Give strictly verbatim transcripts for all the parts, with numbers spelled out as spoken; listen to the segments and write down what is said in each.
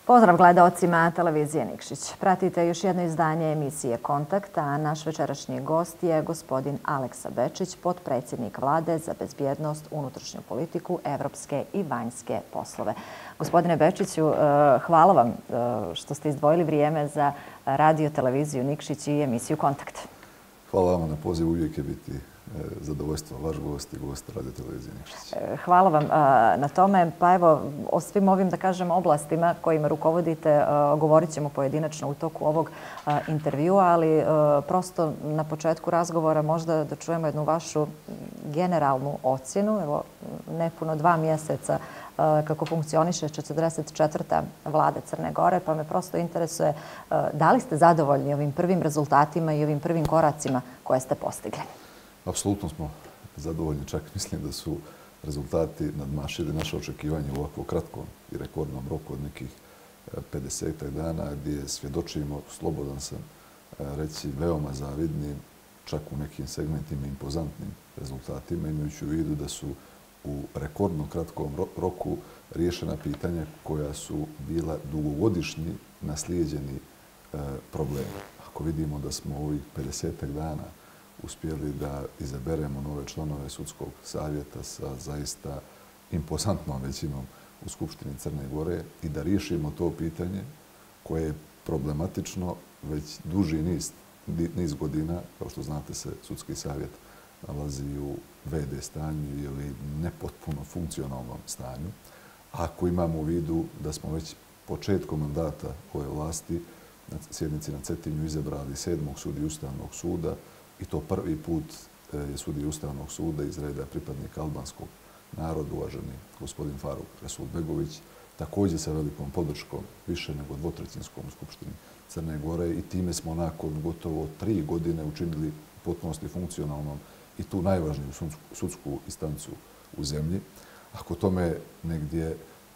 Pozdrav gledaocima televizije Nikšić. Pratite još jedno izdanje emisije Kontakt, a naš večerašnji gost je gospodin Aleksa Bečić, potpredsjednik Vlade za bezbjednost, unutrašnju politiku, evropske i vanjske poslove. Gospodine Bečiću, hvala vam što ste izdvojili vrijeme za radio televiziju Nikšić i emisiju Kontakt. Hvala vam na pozivu, uvijek je biti zadovoljstvo vaš gost i gost radio televizije Nikšić. Hvala vam na tome. Pa evo, o svim ovim, da kažem, oblastima kojima rukovodite govorit ćemo pojedinačno u toku ovog intervjua, ali prosto na početku razgovora možda da čujemo jednu vašu generalnu ocjenu. Evo, nepuno dva mjeseca kako funkcioniše četrdeset četvrta vlada Crne Gore, pa me prosto interesuje da li ste zadovoljni ovim prvim rezultatima i ovim prvim koracima koje ste postigli? Apsolutno smo zadovoljni, čak mislim da su rezultati nadmašili naše očekivanje u ovako kratkom i rekordnom roku od nekih pedesetak dana, gdje svjedočimo, slobodan sam reći, veoma zavidnim, čak u nekim segmentima impozantnim rezultatima, imajući u vidu da su u rekordno kratkom roku riješena pitanja koja su bila dugogodišnji naslijeđeni problemi. Ako vidimo da smo ovih pedesetak dana uspjeli da izaberemo nove članove sudskog savjeta sa zaista impozantnom većinom u Skupštini Crne Gore i da riješimo to pitanje koje je problematično već duži niz, niz godina. Kao što znate se, sudski savjet nalazi u ve de stanju ili nepotpuno funkcionalnom stanju. Ako imamo u vidu da smo već početkom mandata ove vlasti na sjednici na Cetinju izabrali sedmog sudiju Ustavnog suda, i to prvi put je sudija Ustavnog suda iz reda pripadnika albanskog naroda, uvaženi gospodin Faruk Resulbegović, također sa velikom podrškom, više nego dvotrećinskom u Skupštini Crne Gore, i time smo nakon gotovo tri godine učinili potpunosti funkcionalnom i tu najvažniju sudsku instancu u zemlji. Ako tome negdje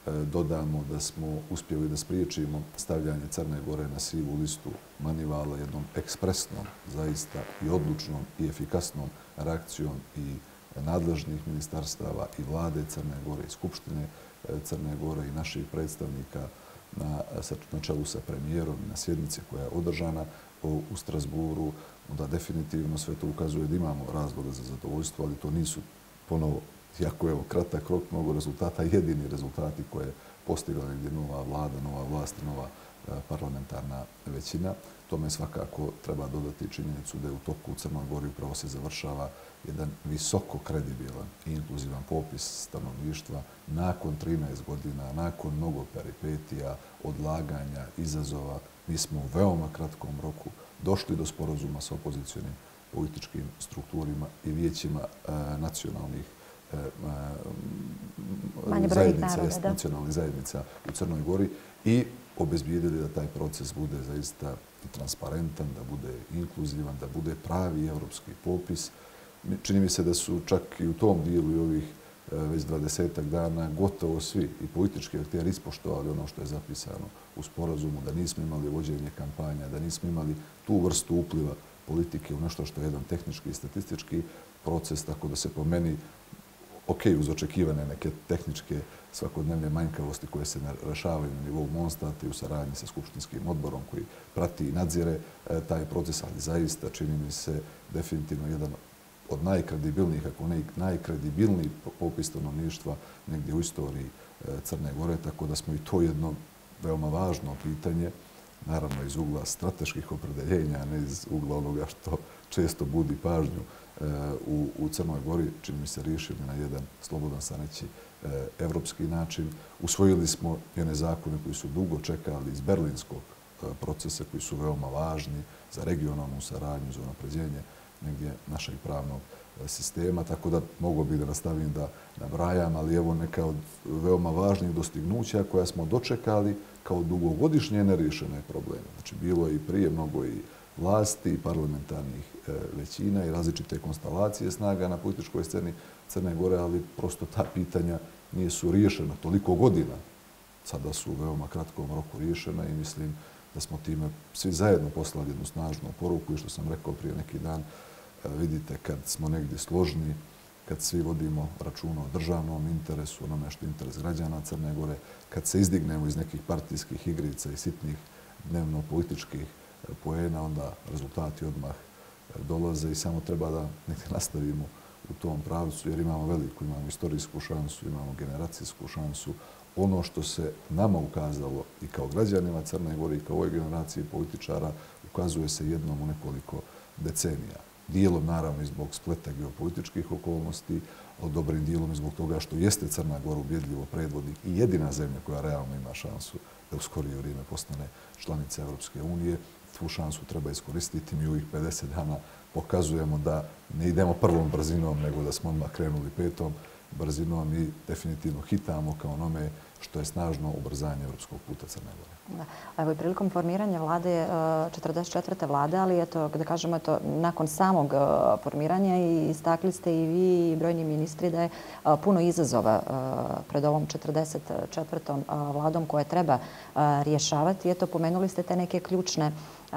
dodamo da smo uspjeli da spriječimo stavljanje Crne Gore na sivu listu Manivala jednom ekspresnom, zaista i odlučnom i efikasnom reakcijom i nadležnih ministarstava i vlade Crne Gore i Skupštine Crne Gore i naših predstavnika na, na čelu sa premijerom na sjednici koja je održana u Strasburu, da definitivno sve to ukazuje da imamo razloga za zadovoljstvo, ali to nisu ponovo, jako je kratak rok, mnogo rezultata, jedini rezultati koje je postigla negdje nova vlada, nova vlast i nova parlamentarna većina. Tome svakako treba dodati činjenicu da je u toku u Crnoj Gori upravo se završava jedan visoko kredibilan i inkluzivan popis stanovništva nakon trinaest godina, nakon mnogo peripetija, odlaganja, izazova. Mi smo u veoma kratkom roku došli do sporazuma sa opozicionim političkim strukturima i vijećima nacionalnih zajednica, nacionalnih zajednica u Crnoj Gori i obezbijedili da taj proces bude zaista transparentan, da bude inkluzivan, da bude pravi evropski popis. Čini mi se da su čak i u tom dijelu i ovih već dvadesetak dana gotovo svi i politički akteri ispoštovali ono što je zapisano u sporazumu, da nismo imali vođenje kampanja, da nismo imali tu vrstu upliva politike u nešto što je jedan tehnički i statistički proces, tako da se po meni ok, uz očekivane neke tehničke svakodnevne manjkavosti koje se rešavaju na nivou Monstata i u saradnji sa Skupštinskim odborom koji prati i nadzire taj proces, ali zaista čini mi se definitivno jedan od najkredibilnijih, ako ne najkredibilniji popis stanovništva negdje u istoriji Crne Gore, tako da smo i to jedno veoma važno pitanje, naravno iz ugla strateških opredeljenja, a ne iz ugla onoga što često budi pažnju u, u Crnoj Gori, čini mi se riješili na jedan, slobodan sam reći, evropski način. Usvojili smo jedne zakone koji su dugo čekali iz berlinskog procesa, koji su veoma važni za regionalnu saradnju, za unapređenje negdje našeg pravnog sistema, tako da mogu bih da nastavim da nabrajam, ali evo neka od veoma važnih dostignuća koja smo dočekali kao dugogodišnje neriješene probleme. Znači, bilo je i prije mnogo i vlasti, i parlamentarnih većina i različite konstelacije snaga na političkoj sceni Crne Gore, ali prosto ta pitanja nisu riješena toliko godina. Sada su u veoma kratkom roku riješena i mislim da smo time svi zajedno poslali jednu snažnu poruku i što sam rekao prije neki dan, vidite kad smo negdje složni, kad svi vodimo računa o državnom interesu, onome što je interes građana Crne Gore, kad se izdignemo iz nekih partijskih igrica i sitnih dnevno-političkih poena, onda rezultati odmah dolaze i samo treba da negdje nastavimo u tom pravcu, jer imamo veliku, imamo istorijsku šansu, imamo generacijsku šansu. Ono što se nama ukazalo i kao građanima Crne Gore i kao ovoj generaciji političara ukazuje se jednom u nekoliko decenija. Dijelom naravno i zbog spleta geopolitičkih okolnosti, ali dobrim dijelom i zbog toga što jeste Crna Gora ubjedljivo predvodnik i jedina zemlja koja realno ima šansu da u skorije vrijeme postane članica Europske unije. Tu šansu treba iskoristiti. Mi u ovih pedeset dana pokazujemo da ne idemo prvom brzinom, nego da smo odmah krenuli petom brzinom i definitivno hitamo kao onome što je snažno ubrzanje evropskog puta Crne Gore. Da. Evo i prilikom formiranja vlade, četrdeset četvrte vlade, ali eto, da kažemo, eto, nakon samog formiranja i istakli ste i vi i brojni ministri da je puno izazova pred ovom četrdeset četvrtom vladom koje treba rješavati. Eto, pomenuli ste te neke ključne,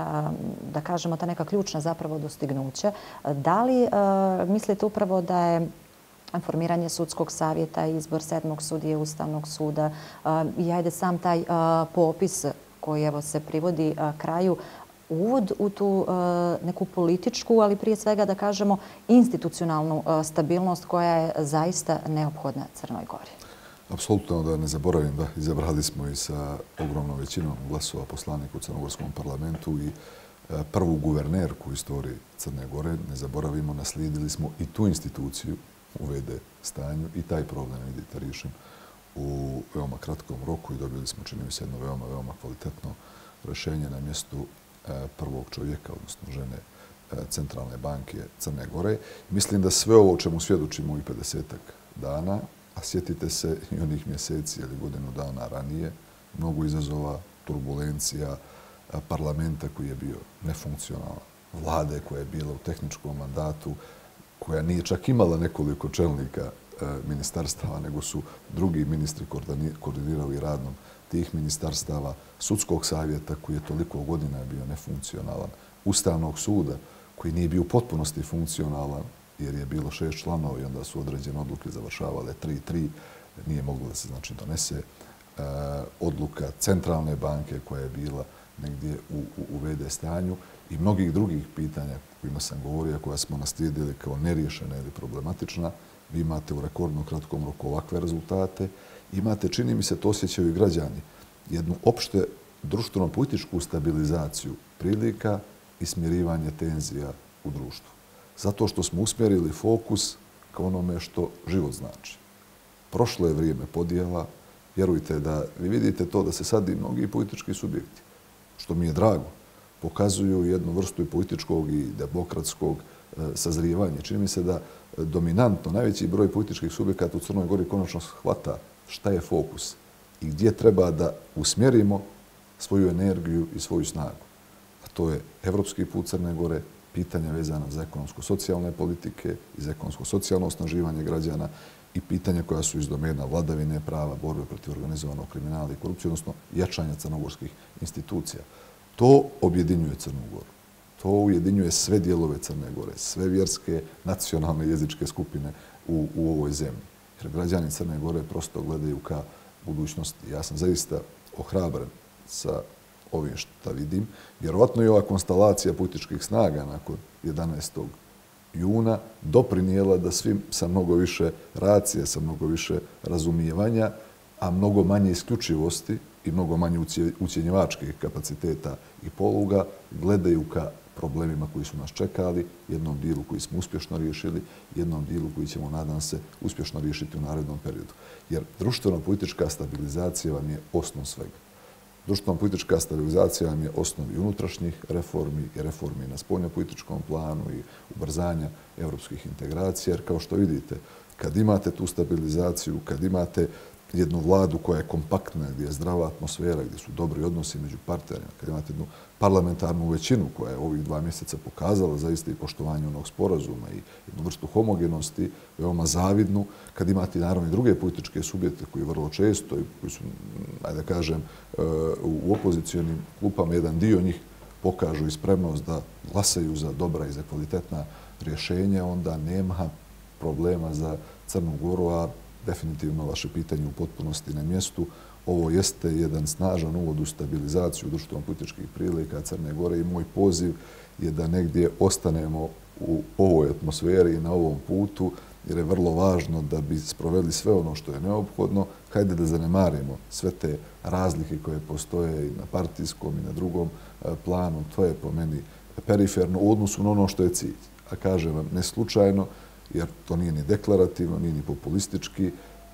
da kažemo, ta neka ključna zapravo dostignuća. Da li mislite upravo da je formiranje sudskog savjeta, izbor sedmog sudije Ustavnog suda i ajde sam taj popis koji evo se privodi kraju, uvod u tu neku političku, ali prije svega da kažemo institucionalnu stabilnost koja je zaista neophodna Crnoj Gori? Apsolutno, da ne zaboravim da izabrali smo i sa ogromnom većinom glasova poslanika u Crnogorskom parlamentu i prvu guvernerku u istoriji Crne Gore. Ne zaboravimo, naslijedili smo i tu instituciju u ve de stanju i taj problem, vidite, riješen u veoma kratkom roku i dobili smo, čini mi se, jedno veoma, veoma kvalitetno rješenje na mjestu prvog čovjeka, odnosno žene Centralne banke Crne Gore. Mislim da sve ovo o čemu svjedočimo u pedesetak dana, a sjetite se i onih mjeseci ili godinu dana ranije, mnogo izazova, turbulencija, parlamenta koji je bio nefunkcionalan, vlade koja je bila u tehničkom mandatu, koja nije čak imala nekoliko čelnika ministarstava, nego su drugi ministri koordinirali radom tih ministarstava, sudskog savjeta koji je toliko godina bio nefunkcionalan, Ustavnog suda koji nije bio u potpunosti funkcionalan jer je bilo šest članova i onda su određene odluke završavale tri tri, nije moglo da se znači donese odluka Centralne banke koja je bila negdje u, u, u ve de stanju i mnogih drugih pitanja kojima sam govorio, koja smo naslijedili kao neriješena ili problematična. Vi imate u rekordno kratkom roku ovakve rezultate. Imate, čini mi se, to osjećaju i građani, jednu opšte društveno-političku stabilizaciju prilika i smirivanje tenzija u društvu. Zato što smo usmjerili fokus ka onome što život znači. Prošlo je vrijeme podjela. Vjerujte da vi vidite to da se sad i mnogi politički subjekti, što mi je drago, pokazuju jednu vrstu i političkog i demokratskog sazrijevanja. Čini mi se da dominantno najveći broj političkih subjekata u Crnoj Gori konačno shvata šta je fokus i gdje treba da usmjerimo svoju energiju i svoju snagu. A to je evropski put Crne Gore, pitanja vezana za ekonomsko-socijalne politike i za ekonomsko-socijalno osnaživanje građana i pitanja koja su iz domena vladavine prava, borbe protiv organizovanog kriminala i korupcije, odnosno jačanja crnogorskih institucija. To objedinjuje Crnu Goru. To ujedinjuje sve dijelove Crne Gore, sve vjerske, nacionalne i jezičke skupine u, u ovoj zemlji. Jer građani Crne Gore prosto gledaju ka budućnosti. Ja sam zaista ohrabren sa ovim što vidim. Vjerovatno i ova konstalacija političkih snaga nakon jedanaestog juna doprinijela da svi sa mnogo više racije, sa mnogo više razumijevanja, a mnogo manje isključivosti i mnogo manje ucjenjivačkih kapaciteta i poluga gledaju ka problemima koji su nas čekali, jednom dijelu koji smo uspješno riješili, jednom dijelu koji ćemo, nadam se, uspješno riješiti u narednom periodu. Jer društveno-politička stabilizacija vam je osnov svega. Društveno-politička stabilizacija vam je osnov i unutrašnjih reformi i reformi na spoljno-političkom planu i ubrzanja evropskih integracija. Jer kao što vidite, kad imate tu stabilizaciju, kad imate jednu vladu koja je kompaktna, gdje je zdrava atmosfera, gdje su dobri odnosi među partnerima, kad imate jednu parlamentarnu većinu koja je ovih dva mjeseca pokazala zaista i poštovanje onog sporazuma i jednu vrstu homogenosti, veoma zavidnu, kad imate naravno i druge političke subjekte koji vrlo često i koji su, ajde da kažem, u opozicijonim klupama, jedan dio njih pokažu i spremnost da glasaju za dobra i za kvalitetna rješenja, onda nema problema za Crnu Goru, a definitivno vaše pitanje u potpunosti na mjestu. Ovo jeste jedan snažan uvod u stabilizaciju društveno-političkih prilika Crne Gore i moj poziv je da negdje ostanemo u ovoj atmosferi i na ovom putu, jer je vrlo važno da bi sproveli sve ono što je neophodno. Hajde da zanemarimo sve te razlike koje postoje i na partijskom i na drugom planu. To je po meni periferno u odnosu na ono što je cilj. A kažem vam, ne slučajno, jer to nije ni deklarativno, nije ni populistički.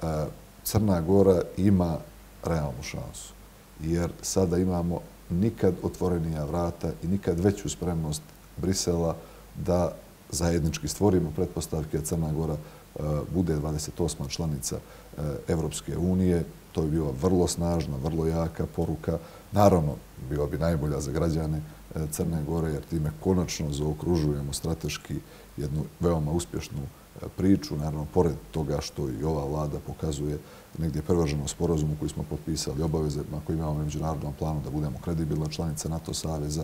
Crna Gora ima realnu šansu, jer sada imamo nikad otvorenija vrata i nikad veću spremnost Brisela da zajednički stvorimo pretpostavke da Crna Gora bude dvadeset osma članica Evropske unije. To je bila vrlo snažna, vrlo jaka poruka. Naravno, bila bi najbolja za građane Crne Gore, jer time konačno zaokružujemo strateški jednu veoma uspješnu priču. Naravno, pored toga što i ova vlada pokazuje negdje privrženo sporazumu koji smo potpisali, obaveze na koji imamo na međunarodnom planu da budemo kredibilna članica NATO saveza.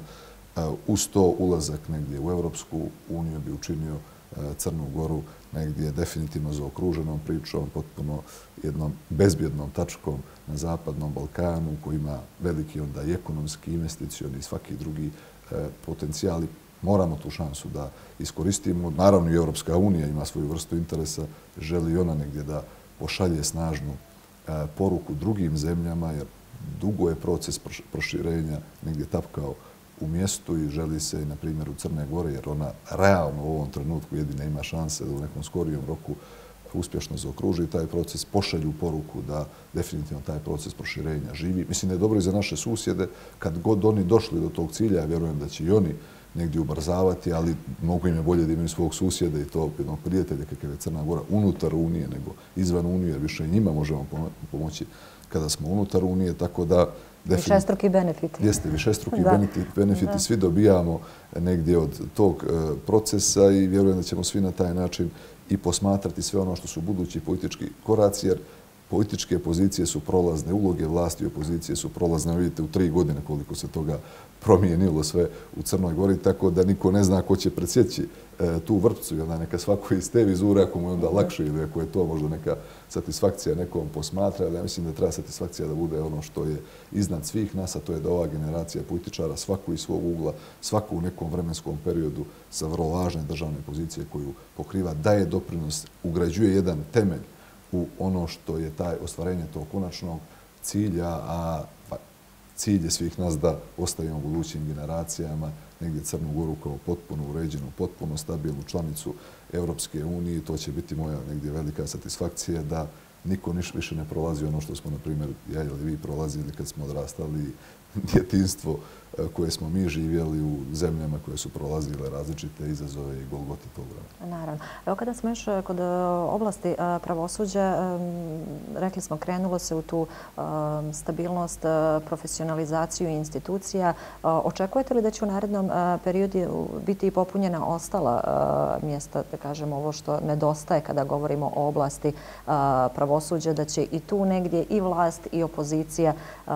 Uz to ulazak negdje u Evropsku uniju bi učinio Crnu Goru negdje definitivno zaokruženom pričom, potpuno jednom bezbjednom tačkom na Zapadnom Balkanu koji ima veliki onda i ekonomski, investicioni i svaki drugi potencijali. Moramo tu šansu da iskoristimo. Naravno i Evropska unija ima svoju vrstu interesa, želi ona negdje da pošalje snažnu poruku drugim zemljama, jer dugo je proces proširenja negdje tapkao u mjestu i želi se, na primjer, u Crne Gore, jer ona realno u ovom trenutku jedina ima šanse da u nekom skorijom roku uspješno zaokruži taj proces, pošalju poruku da definitivno taj proces proširenja živi. Mislim da je dobro i za naše susjede. Kad god oni došli do tog cilja, ja vjerujem da će i oni negdje ubrzavati, ali mnogo im je bolje da imaju svog susjeda i to jednog prijatelja kakav je Crna Gora unutar Unije nego izvan Unije, jer više i njima možemo pomoći kada smo unutar Unije, tako da višestruki benefiti. Jeste, višestruki benefiti. Svi dobijamo negdje od tog procesa i vjerujem da ćemo svi na taj način i posmatrati sve ono što su budući politički koraci, jer političke pozicije su prolazne, uloge vlasti i opozicije su prolazne. Vidite u tri godine koliko se toga promijenilo sve u Crnoj Gori, tako da niko ne zna ko će presjeći tu vrpcu i onda neka svako iz te vizure, ako mu je onda lakše ili ako je to možda neka satisfakcija nekom posmatra, ali ja mislim da treba satisfakcija da bude ono što je iznad svih nas, a to je da ova generacija političara svaku iz svog ugla, svaku u nekom vremenskom periodu sa vrlo važne državne pozicije koju pokriva, daje doprinos, ugrađuje jedan temelj u ono što je taj ostvarenje tog konačnog cilja, a cilj je svih nas da ostavimo budućim generacijama negdje Crnu Goru kao potpuno uređenu, potpuno stabilnu članicu Evropske unije. To će biti moja negdje velika satisfakcija da niko niš više ne prolazi ono što smo, na primjer, ja ili vi prolazili kad smo odrastali, djetinjstvo koje smo mi živjeli u zemljama koje su prolazile različite izazove i golgote tog vremena. Naravno. Evo kada smo još kod oblasti pravosuđa, rekli smo krenulo se u tu stabilnost, profesionalizaciju institucija. Očekujete li da će u narednom periodu biti popunjena ostala mjesta, da kažemo ovo što nedostaje kada govorimo o oblasti pravosuđa, da će i tu negdje i vlast i opozicija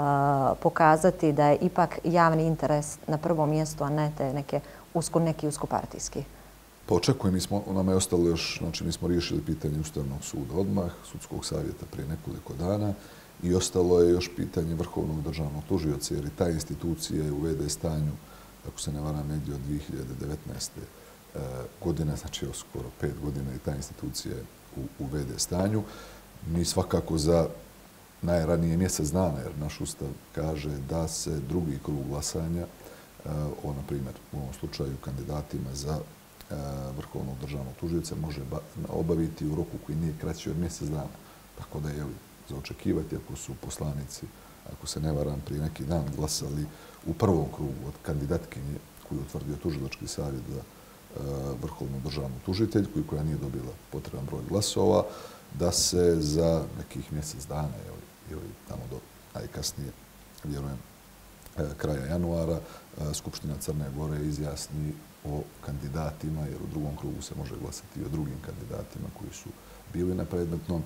pokazati da je ipak javni interes na prvom mjestu, a ne te neke usko, neki uskopartijski? Pa očekujem, nama je ostalo još, znači mi smo riješili pitanje Ustavnog suda odmah, Sudskog savjeta prije nekoliko dana i ostalo je još pitanje Vrhovnog državnog tužioca, jer i ta institucija je u ve de stanju, ako se ne varam, negdje od dvije hiljade devetnaeste. godine, znači još skoro pet godina i ta institucija je u ve de stanju. Mi svakako za najranije mjesec dana, jer naš ustav kaže da se drugi krug glasanja o, na primjer, u ovom slučaju kandidatima za Vrhovnog državnog tužioca može obaviti u roku koji nije kraći od mjesec dana. Tako da je za očekivati ako su poslanici, ako se ne varam, prije neki dan glasali u prvom krugu od kandidatkinje koju je utvrdio tužilački savjet za Vrhovnu državnu tužiteljku i koja nije dobila potreban broj glasova, da se za nekih mjesec dana ili tamo do najkasnije, vjerujem, kraja januara, Skupština Crne Gore izjasni o kandidatima, jer u drugom krugu se može glasati i o drugim kandidatima koji su bili na predmetnom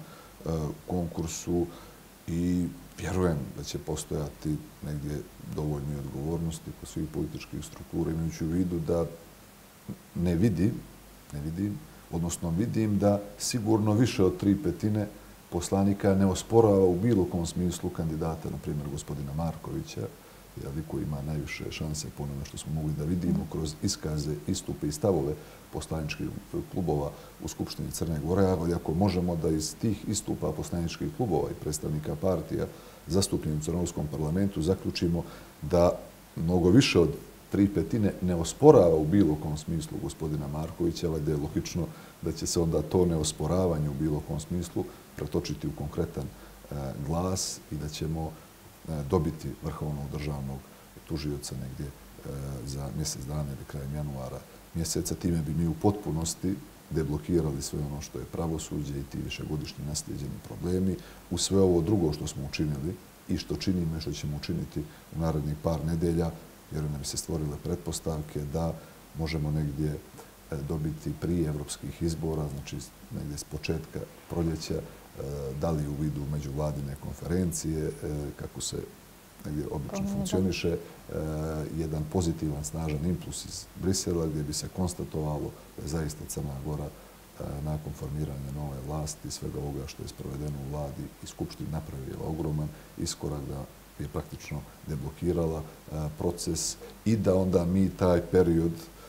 konkursu i vjerujem da će postojati negdje dovoljne odgovornosti kod svih političkih struktura, imajući u vidu da ne vidim, ne vidim Odnosno vidim da sigurno više od tri petine poslanika ne osporava u bilo kom smislu kandidata, na primjer gospodina Markovića, koji ima najviše šanse po onome što smo mogli da vidimo kroz iskaze, istupe i stavove poslaničkih klubova u Skupštini Crne Gore, ali ako možemo da iz tih istupa poslaničkih klubova i predstavnika partija zastupljenih u Crnogorskom parlamentu zaključimo da mnogo više od tri petine ne osporava u bilo kom smislu gospodina Markovića, ali da je logično da će se onda to neosporavanje u bilo kom smislu pretočiti u konkretan glas i da ćemo dobiti vrhovnog državnog tužioca negdje za mjesec dana ili krajem januara mjeseca. Time bi mi u potpunosti deblokirali sve ono što je pravosuđe i ti višegodišnji naslijeđeni problemi. U sve ovo drugo što smo učinili i što činimo i što ćemo učiniti u narednih par nedelja, jer nam se stvorile pretpostavke da možemo negdje dobiti prije evropskih izbora, znači negdje s početka proljeća, da li u vidu međuvladine konferencije, kako se negdje obično funkcioniše, jedan pozitivan, snažan impuls iz Brisela gdje bi se konstatovalo da je zaista Crna Gora nakon formiranja nove vlasti, svega ovoga što je sprovedeno u vladi i Skupštini napravila ogroman iskorak, da je praktično deblokirala proces i da onda mi taj period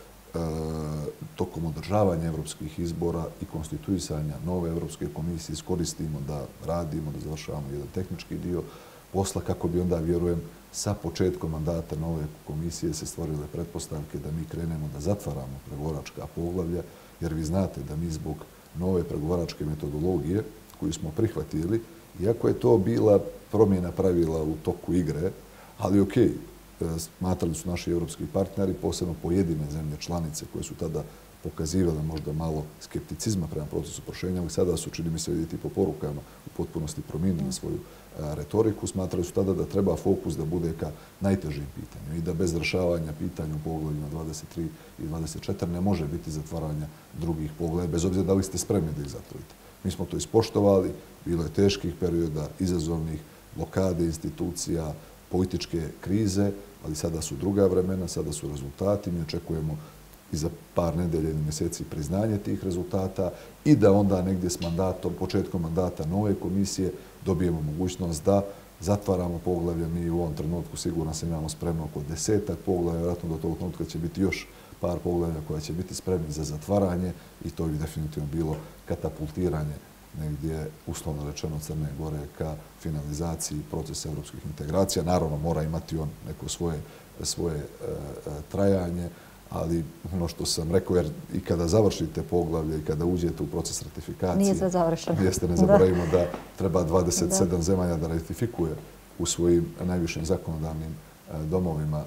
tokom održavanja evropskih izbora i konstituisanja nove Evropske komisije iskoristimo da radimo, da završavamo jedan tehnički dio posla, kako bi onda, vjerujem, sa početkom mandata nove komisije se stvorile pretpostavke da mi krenemo da zatvaramo pregovaračka poglavlja, jer vi znate da mi zbog nove pregovaračke metodologije koju smo prihvatili, iako je to bila promjena pravila u toku igre, ali okej, smatrali su naši evropski partneri, posebno pojedine zemlje članice koje su tada pokazivale možda malo skepticizma prema procesu proširenja, ali sada su, čini mi se vidjeti po porukama, u potpunosti promijenili svoju retoriku. Smatrali su tada da treba fokus da bude ka najtežim pitanju i da bez rješavanja pitanja u poglavljima dvadeset tri i dvadeset četiri ne može biti zatvaranja drugih poglavlja, bez obzira da li ste spremni da ih zatvorite. Mi smo to ispoštovali, bilo je teških perioda, izazovnih, blokade institucija, političke krize, ali sada su druga vremena, sada su rezultati. Mi očekujemo i za par nedelja ili mjeseci priznanje tih rezultata i da onda negdje s mandatom, početkom mandata nove komisije dobijemo mogućnost da zatvaramo poglavlje. Mi u ovom trenutku sigurno se imamo spremno oko desetak poglavlja, vjerojatno do tog trenutka će biti još par poglavlja koja će biti spremni za zatvaranje i to bi definitivno bilo katapultiranje negdje, uslovno rečeno, Crne Gore ka finalizaciji procesa evropskih integracija. Naravno, mora imati on neko svoje, svoje e, trajanje, ali ono što sam rekao, jer i kada završite poglavlje i kada uđete u proces ratifikacije... Nije sve završeno. Jeste, ne zaboravimo da, da treba dvadeset sedam da. zemalja da ratifikuje u svojim najvišim zakonodavnim domovima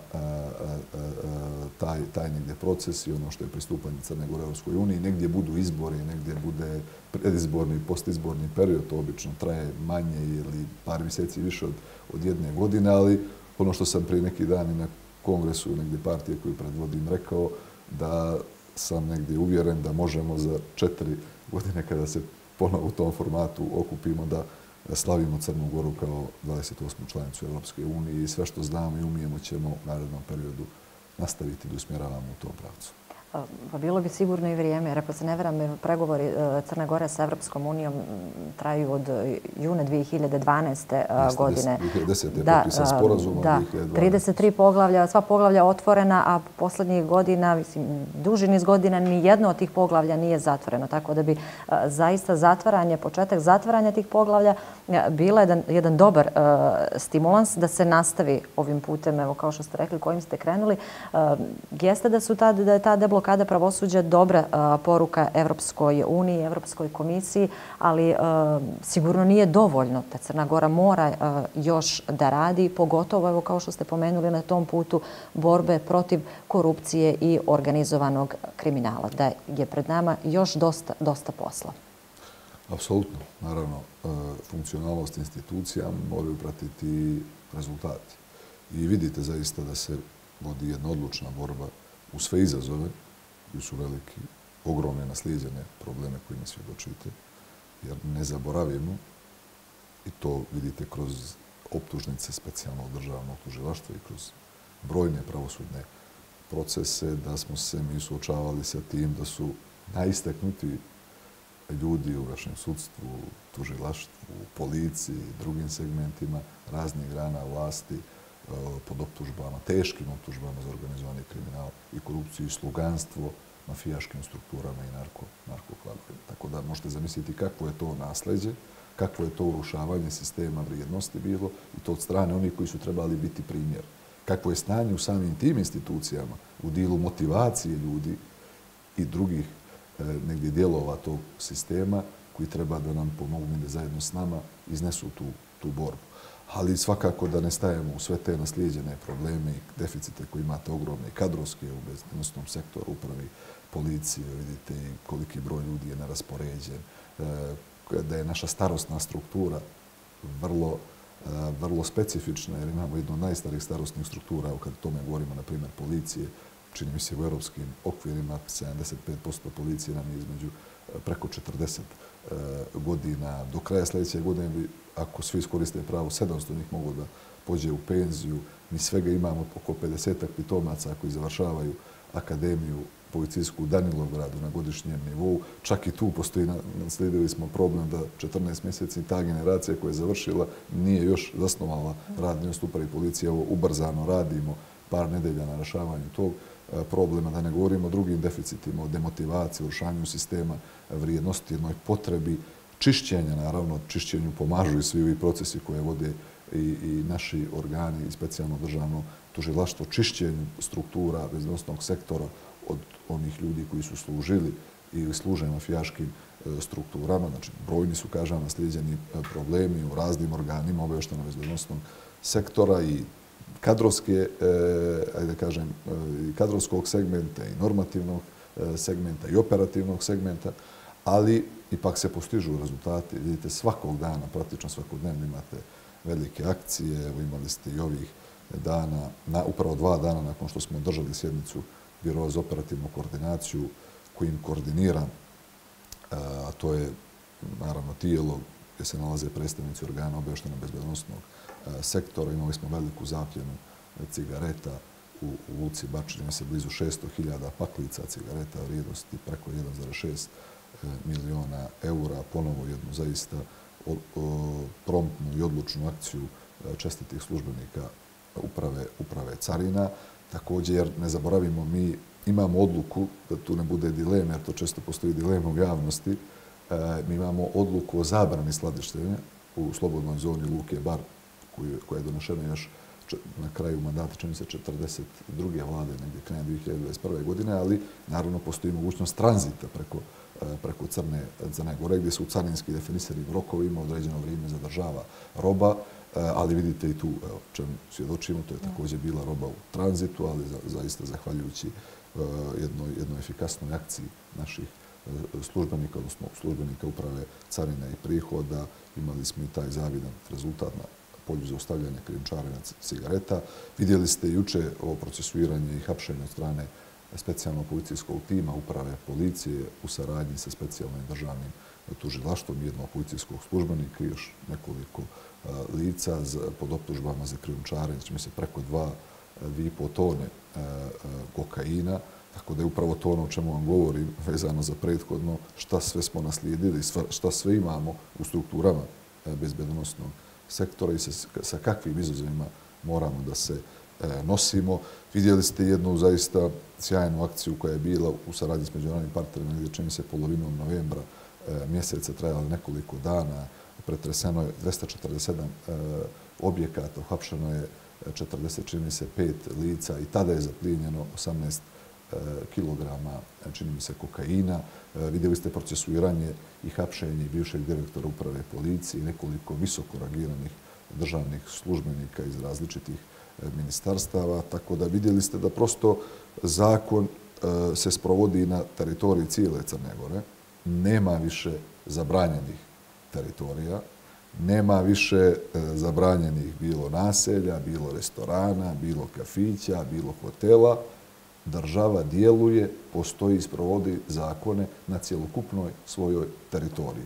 taj, taj negdje proces i ono što je pristupanje Crne Gore Europskoj uniji. Negdje budu izbori, negdje bude predizborni i postizborni period, to obično traje manje ili par mjeseci više od, od jedne godine, ali ono što sam prije neki dan i na kongresu negdje partije koju predvodim rekao, da sam negdje uvjeren da možemo za četiri godine kada se ponovo u tom formatu okupimo da slavimo Crnu Goru kao dvadeset osmu članicu Europske unije i sve što znamo i umijemo ćemo u narednom periodu nastaviti da usmjeravamo u tom pravcu. Pa bilo bi sigurno i vrijeme, jer ako se ne varam, pregovori Crne Gore sa Evropskom unijom traju od juna dvije hiljade dvanaeste. godine. dvije hiljade desete. je potpisan sporazum. Da, trideset tri poglavlja, sva poglavlja otvorena, a posljednjih godina, mislim, duži niz godina, ni jedno od tih poglavlja nije zatvoreno. Tako da bi zaista zatvaranje, početak zatvaranja tih poglavlja bila jedan, jedan dobar uh, stimulans da se nastavi ovim putem, evo kao što ste rekli, kojim ste krenuli. Uh, jeste da su ta, da je ta deblokada pravosuđa dobra uh, poruka Evropskoj uniji, Evropskoj komisiji, ali uh, sigurno nije dovoljno. Da Crna Gora mora uh, još da radi, pogotovo, evo kao što ste pomenuli, na tom putu borbe protiv korupcije i organizovanog kriminala. Da je pred nama još dosta, dosta posla. Apsolutno. Naravno, funkcionalnost institucija moraju pratiti rezultati. I vidite zaista da se vodi jedna odlučna borba u sve izazove, koji su veliki, ogromne naslijeđene probleme kojima svjedočite. Jer ne zaboravimo, i to vidite kroz optužnice specijalnog državnog tužilaštva i kroz brojne pravosudne procese, da smo se mi suočavali sa tim da su najistaknutiji ljudi u vašem sudstvu, tužilaštvu, policiji, drugim segmentima raznih grana vlasti pod optužbama, teškim optužbama za organizovani kriminal i korupciju i sluganstvo mafijaškim strukturama i narko, narkoklanovima. Tako da možete zamisliti kakvo je to nasleđe, kakvo je to urušavanje sistema vrijednosti bilo i to od strane onih koji su trebali biti primjer. Kakvo je stanje u samim tim institucijama u dilu motivacije ljudi i drugih e, negdje dijelova tog sistema koji treba da nam pomognu da zajedno s nama iznesu tu, tu borbu. Ali svakako da ne stajemo u sve te naslijeđene probleme i deficite koji imate ogromne i kadrovske u bezbednosnom sektoru, upravi, policije, vidite i koliki broj ljudi je neraspoređen, da je naša starosna struktura vrlo, vrlo specifična, jer imamo jednu od najstarijih starosnih struktura, kad o tome govorimo, na primjer, policije, čini mi se u europskim okvirima, sedamdeset pet posto policije nam je između preko četrdeset godina. Do kraja sljedeće godine bi, ako svi iskoriste pravo, sedamsto njih mogu da pođe u penziju. Mi svega imamo oko pedesetak pitomaca koji završavaju akademiju policijsku u Danilovgradu na godišnjem nivou. Čak i tu postoji, naslijedili smo problem da četrnaest mjeseci ta generacija koja je završila nije još zasnovala radni odnos upravi policije. Ovo ubrzano radimo par nedelja na rješavanju tog problema, da ne govorimo o drugim deficitima, o demotivaciji, urušanju sistema vrijednosti, jednoj potrebi čišćenja, naravno, čišćenju pomažu i svi ovi procesi koje vode i, i naši organi i specijalno državno tužilaštvo, čišćenju struktura bezbednosnog sektora od onih ljudi koji su služili ili služe mafijaškim strukturama. Znači, brojni su, kažem, naslijeđeni problemi u raznim organima obavještajno bezbednosnog sektora i kadrovske, ajde kažem, i kadrovskog segmenta i normativnog segmenta i operativnog segmenta, ali ipak se postižu rezultati. Vidite, svakog dana, praktično svakodnevno imate velike akcije. Evo, imali ste i ovih dana, na, upravo dva dana nakon što smo održali sjednicu Biroa za operativnu koordinaciju kojim koordinira, a to je naravno tijelo gdje se nalaze predstavnici organa obavještajno bezbednosnog sektora. Imali smo veliku zapljenu cigareta u, u Luci Bačini, mi se blizu šesto hiljada paklica cigareta vrijednosti preko jedan zarez šest miliona eura. Ponovo jednu zaista o, o, promptnu i odlučnu akciju čestitih službenika uprave, uprave carina. Također, jer ne zaboravimo, mi imamo odluku, da tu ne bude dileme, jer to često postoji dilema u javnosti, mi imamo odluku o zabrani skladištenja u slobodnoj zoni Luke Bar, koja je donešena još na kraju mandata, čini se četrdeset druge vlade, negdje krajem dvije hiljade dvadeset prve godine, ali naravno postoji mogućnost tranzita preko, preko Crne, Crne Gore, gdje su carinski definisani rokovima, određeno vrijeme zadržava roba, ali vidite i tu, evo, čemu svjedočimo, to je također bila roba u tranzitu, ali za, zaista zahvaljujući jednoj, jednoj efikasnoj akciji naših službenika, odnosno službenika uprave carina i prihoda, imali smo i taj zavidan rezultat na polju zaustavljanja krijumčarenja cigareta. Vidjeli ste juče ovo procesuiranje i hapšenje od strane specijalnog policijskog tima uprave policije u saradnji sa specijalnim državnim tužilaštvom jednog policijskog službenika i još nekoliko lica pod optužbama za krijumčarenje, čime se preko dva, dvije i po tone kokaina. Tako da je upravo to ono o čemu vam govorim vezano za prethodno, šta sve smo naslijedili, šta sve imamo u strukturama bezbednosnog sektora i sa kakvim izazovima moramo da se nosimo. Vidjeli ste jednu zaista sjajnu akciju koja je bila u saradnji s međunarodnim partnerima, gdje čini se polovinom novembra mjeseca, trajala nekoliko dana. Pretreseno je dvesta četrdeset sedam objekata, uhapšeno je četrdeset, čini se, pet lica i tada je zaplijenjeno osamnaest kilograma, čini mi se, kokaina. Vidjeli ste procesuiranje i hapšenje bivšeg direktora uprave policije i nekoliko visoko rangiranih državnih službenika iz različitih ministarstava. Tako da vidjeli ste da prosto zakon se sprovodi na teritoriji cijele Crne Gore. Nema više zabranjenih teritorija, nema više zabranjenih bilo naselja, bilo restorana, bilo kafića, bilo hotela. Država djeluje, postoji i sprovodi zakone na cjelokupnoj svojoj teritoriji.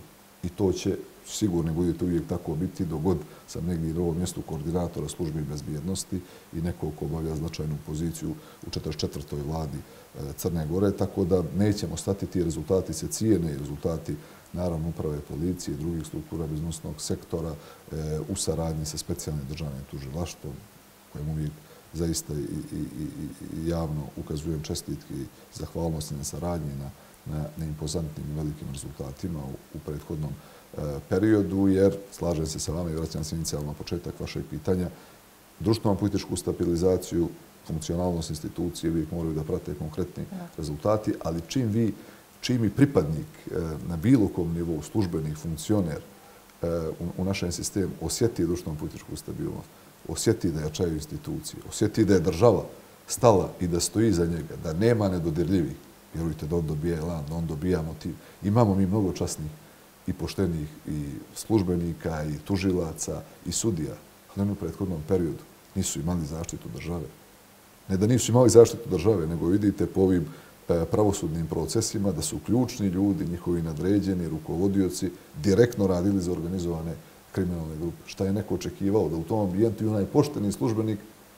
I to će, sigurno budete uvijek tako biti, dok god sam negdje na ovom mjestu koordinatora službi bezbjednosti i nekog ko obavlja značajnu poziciju u četrdeset četvrtoj vladi Crne Gore, tako da nećemo stati, ti rezultati se cijene i rezultati naravno uprave policije i drugih struktura bezbjednosnog sektora u saradnji sa specijalnim državnim tužilaštvom, kojem uvijek zaista i, i, i, i javno ukazujem čestitke i zahvalnosti na saradnji, na, na, na impozantnim i velikim rezultatima u, u prethodnom e, periodu, jer, slažem se sa vama i vraćam se inicijalno na početak vašeg pitanja, društveno-političku stabilizaciju, funkcionalnost institucije uvijek moraju da prate konkretni da. rezultati, ali čim vi, čim i pripadnik e, na bilo kom nivou, službenik, funkcioner e, u, u našem sistemu osjeti društveno-političku stabilnost, osjeti da jačaju institucije, osjeti da je država stala i da stoji iza njega, da nema nedodirljivih. Vjerujte da on dobija elan, da on dobija motiv. Imamo mi mnogo časnih i poštenih i službenika i tužilaca i sudija, ali u prethodnom periodu nisu imali zaštitu države. Ne da nisu imali zaštitu države, nego vidite po ovim pravosudnim procesima da su ključni ljudi, njihovi nadređeni, rukovodioci, direktno radili za organizovane kriminalne grupe. Šta je neko očekivao da u tom ambijentu i onaj pošteni službenik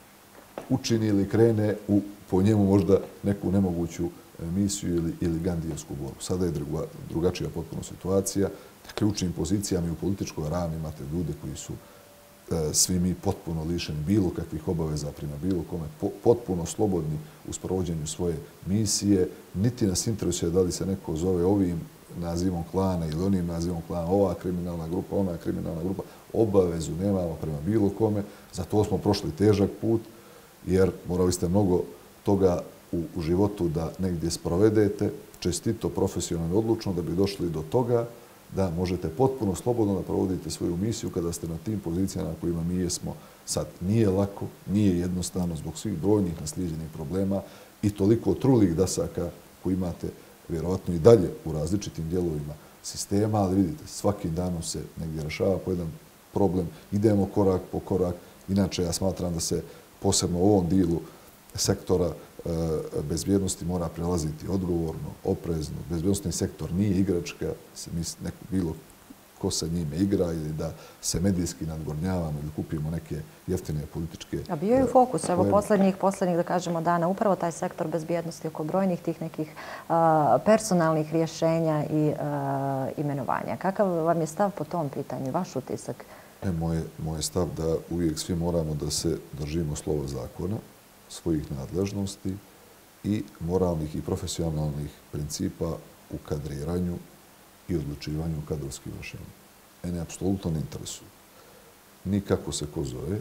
učini ili krene u, po njemu možda neku nemoguću misiju ili, ili gandijevsku borbu. Sada je druga, drugačija potpuno situacija. Na ključnim pozicijama i u političkoj rani imate ljude koji su e, svi mi potpuno lišeni bilo kakvih obaveza prema bilo kome, po, potpuno slobodni u sprovođenju svoje misije. Niti nas interesuje da li se neko zove ovim nazivom klana ili onim nazivom klana, ova kriminalna grupa, ona kriminalna grupa, obavezu nemamo prema bilo kome. Zato smo prošli težak put, jer morali ste mnogo toga u, u životu da negdje sprovedete, čestito, profesionalno, odlučno, da bi došli do toga da možete potpuno slobodno da provodite svoju misiju kada ste na tim pozicijama na kojima mi jesmo sad. Nije lako, nije jednostavno zbog svih brojnih naslijeđenih problema i toliko trulih dasaka koji imate vjerovatno i dalje u različitim dijelovima sistema, ali vidite, svakim danom se negdje rešava po jedan problem, idemo korak po korak. Inače, ja smatram da se posebno u ovom dijelu sektora e, bezbjednosti mora prelaziti odgovorno, oprezno. Bezbjednostni sektor nije igračka, se misli neko bilo ko sa njime igra ili da se medijski nadgornjavamo ili kupimo neke jeftine političke... A bio je u fokusu, evo posljednjih, posljednjih, da kažemo, dana, upravo taj sektor bezbjednosti oko brojnih tih nekih a, personalnih rješenja i a, imenovanja. Kakav vam je stav po tom pitanju, vaš utisak? E, moj, moj stav da uvijek svi moramo da se držimo slova zakona, svojih nadležnosti i moralnih i profesionalnih principa u kadriranju i odlučivanju u kadrovskim rješenjima. Mene apsolutno ne interesuje ni kako se ko zove,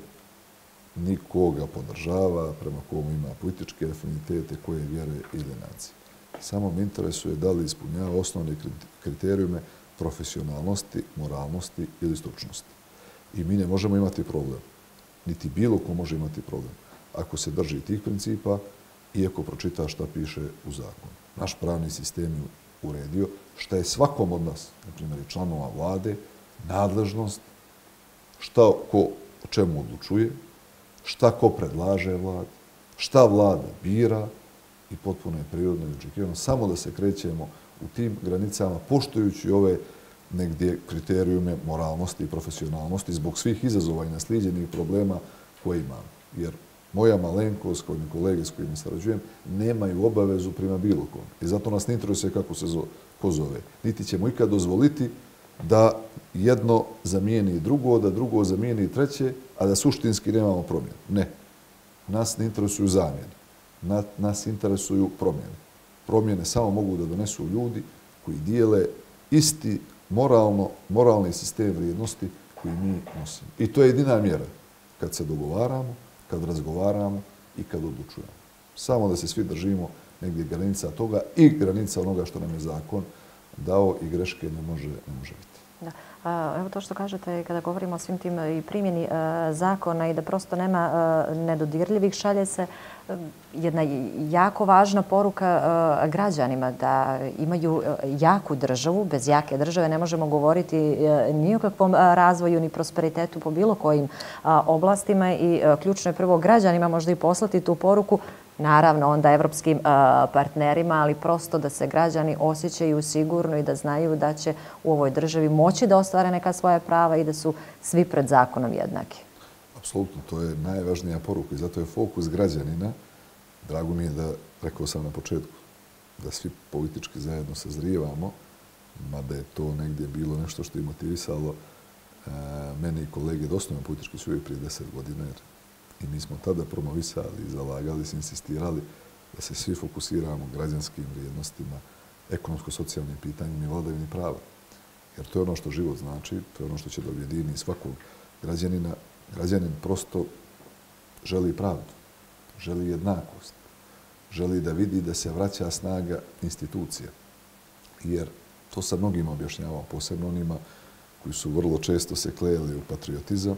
ni koga podržava, prema komu ima političke afinitete, koje vjere ili nacije. Samo me interesuje da li ispunjava osnovne kriterijume profesionalnosti, moralnosti ili stručnosti. I mi ne možemo imati problem, niti bilo ko može imati problem, ako se drži tih principa i ako pročita šta piše u zakonu. Naš pravni sistem je uredio šta je svakom od nas, na primjer i članova vlade, nadležnost, šta ko o čemu odlučuje, šta ko predlaže vlad, šta vlada bira i potpuno je prirodno i očekivano samo da se krećemo u tim granicama, poštujući ove negdje kriterijume moralnosti i profesionalnosti zbog svih izazova i naslijeđenih problema koje imamo. Jer moja malenkost, kao i kolege s kojima sarađujem, nemaju obavezu prema bilo kom. I zato nas ne interesuje kako se zove, ko zove. Niti ćemo ikad dozvoliti da jedno zamijeni drugo, da drugo zamijeni treće, a da suštinski nemamo promjenu. Ne. Nas ne interesuju zamjene. Nas interesuju promjene. Promjene samo mogu da donesu ljudi koji dijele isti moralno, moralni sistem vrijednosti koji mi nosimo. I to je jedina mjera kad se dogovaramo, kad razgovaramo i kad odlučujemo. Samo da se svi držimo negdje granica toga i granica onoga što nam je zakon dao i greške ne može, ne može biti. Da. Evo to što kažete kada govorimo o svim tim i primjeni zakona i da prosto nema nedodirljivih, šalje se jedna jako važna poruka građanima da imaju jaku državu. Bez jake države ne možemo govoriti ni o kakvom razvoju ni prosperitetu po bilo kojim oblastima i ključno je prvo građanima možda i poslati tu poruku naravno onda evropskim partnerima, ali prosto da se građani osjećaju sigurno i da znaju da će u ovoj državi moći da ostvare neka svoja prava i da su svi pred zakonom jednaki. Apsolutno, to je najvažnija poruka i zato je fokus građanina. Drago mi je da, rekao sam na početku, da svi politički zajedno sazrijevamo, mada je to negdje bilo nešto što je motivisalo mene i kolege da osnovno politički su uvijek prije deset godina, jer i mi smo tada promovisali, zalagali se, insistirali da se svi fokusiramo građanskim vrijednostima, ekonomsko-socijalnim pitanjima i vladavini prava. Jer to je ono što život znači, to je ono što će da objedini svakog građanina. Građanin prosto želi pravdu, želi jednakost, želi da vidi da se vraća snaga institucija. Jer to sam mnogima objašnjavao, posebno onima koji su vrlo često se klejali u patriotizam,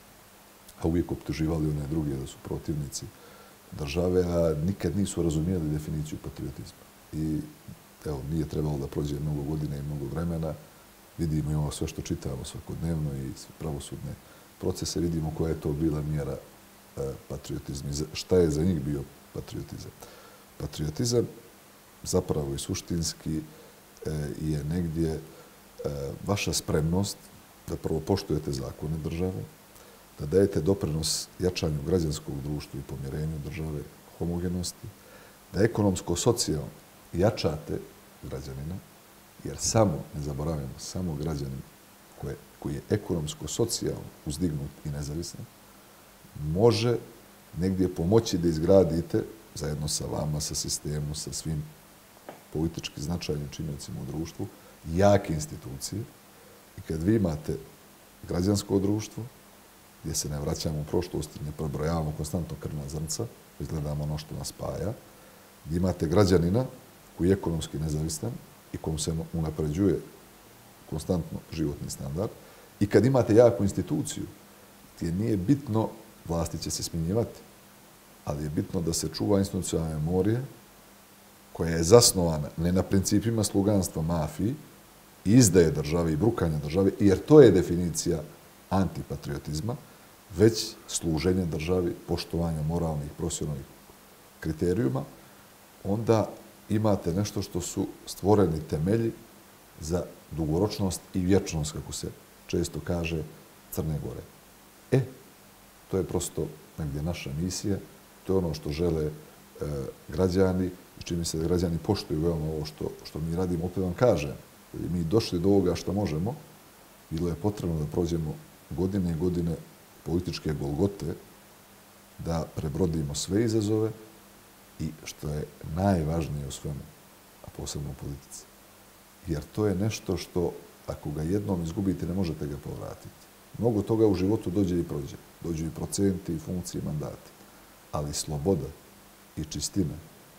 a uvijek optuživali one druge da su protivnici države, a nikad nisu razumijeli definiciju patriotizma. I evo, nije trebalo da prođe mnogo godina i mnogo vremena. Vidimo, imamo sve što čitamo svakodnevno i pravosudne procese, vidimo koja je to bila mjera patriotizma i šta je za njih bio patriotizam. Patriotizam zapravo i suštinski je negdje vaša spremnost da prvo poštujete zakone države, da dajete doprinos jačanju građanskog društva i pomirenju države, homogenosti, da ekonomsko-socijalno jačate građanina, jer samo, ne zaboravimo, samo građanin koji je ekonomsko-socijalno uzdignut i nezavisan, može negdje pomoći da izgradite, zajedno sa vama, sa sistemom, sa svim politički značajnim činiocima u društvu, jake institucije. I kad vi imate građansko društvo, gdje se ne vraćamo u prošlost i ne prebrojavamo konstantno krvna zrnca, već gledamo ono što nas spaja, gdje imate građanina koji je ekonomski nezavistan i kom se unapređuje konstantno životni standard, i kad imate jaku instituciju, gdje nije bitno, vlasti će se smjenjivati, ali je bitno da se čuva institucionalna memorija koja je zasnovana ne na principima sluganstva mafiji i izdaje države i brukanja države, jer to je definicija antipatriotizma, već služenje državi, poštovanja moralnih, profesionalnih kriterijuma, onda imate nešto što su stvoreni temelji za dugoročnost i vječnost, kako se često kaže, Crne Gore. E, to je prosto negdje naša misija, to je ono što žele građani, i čini se da građani poštuju veoma ovo što, što mi radimo. Opet vam kažem, mi došli do ovoga što možemo, bilo je potrebno da prođemo godine i godine političke golgote, da prebrodimo sve izazove i što je najvažnije u svemu, a posebno u politici. Jer to je nešto što, ako ga jednom izgubite, ne možete ga povratiti. Mnogo toga u životu dođe i prođe. Dođu i procenti, i funkcije, i mandati. Ali sloboda i čistina,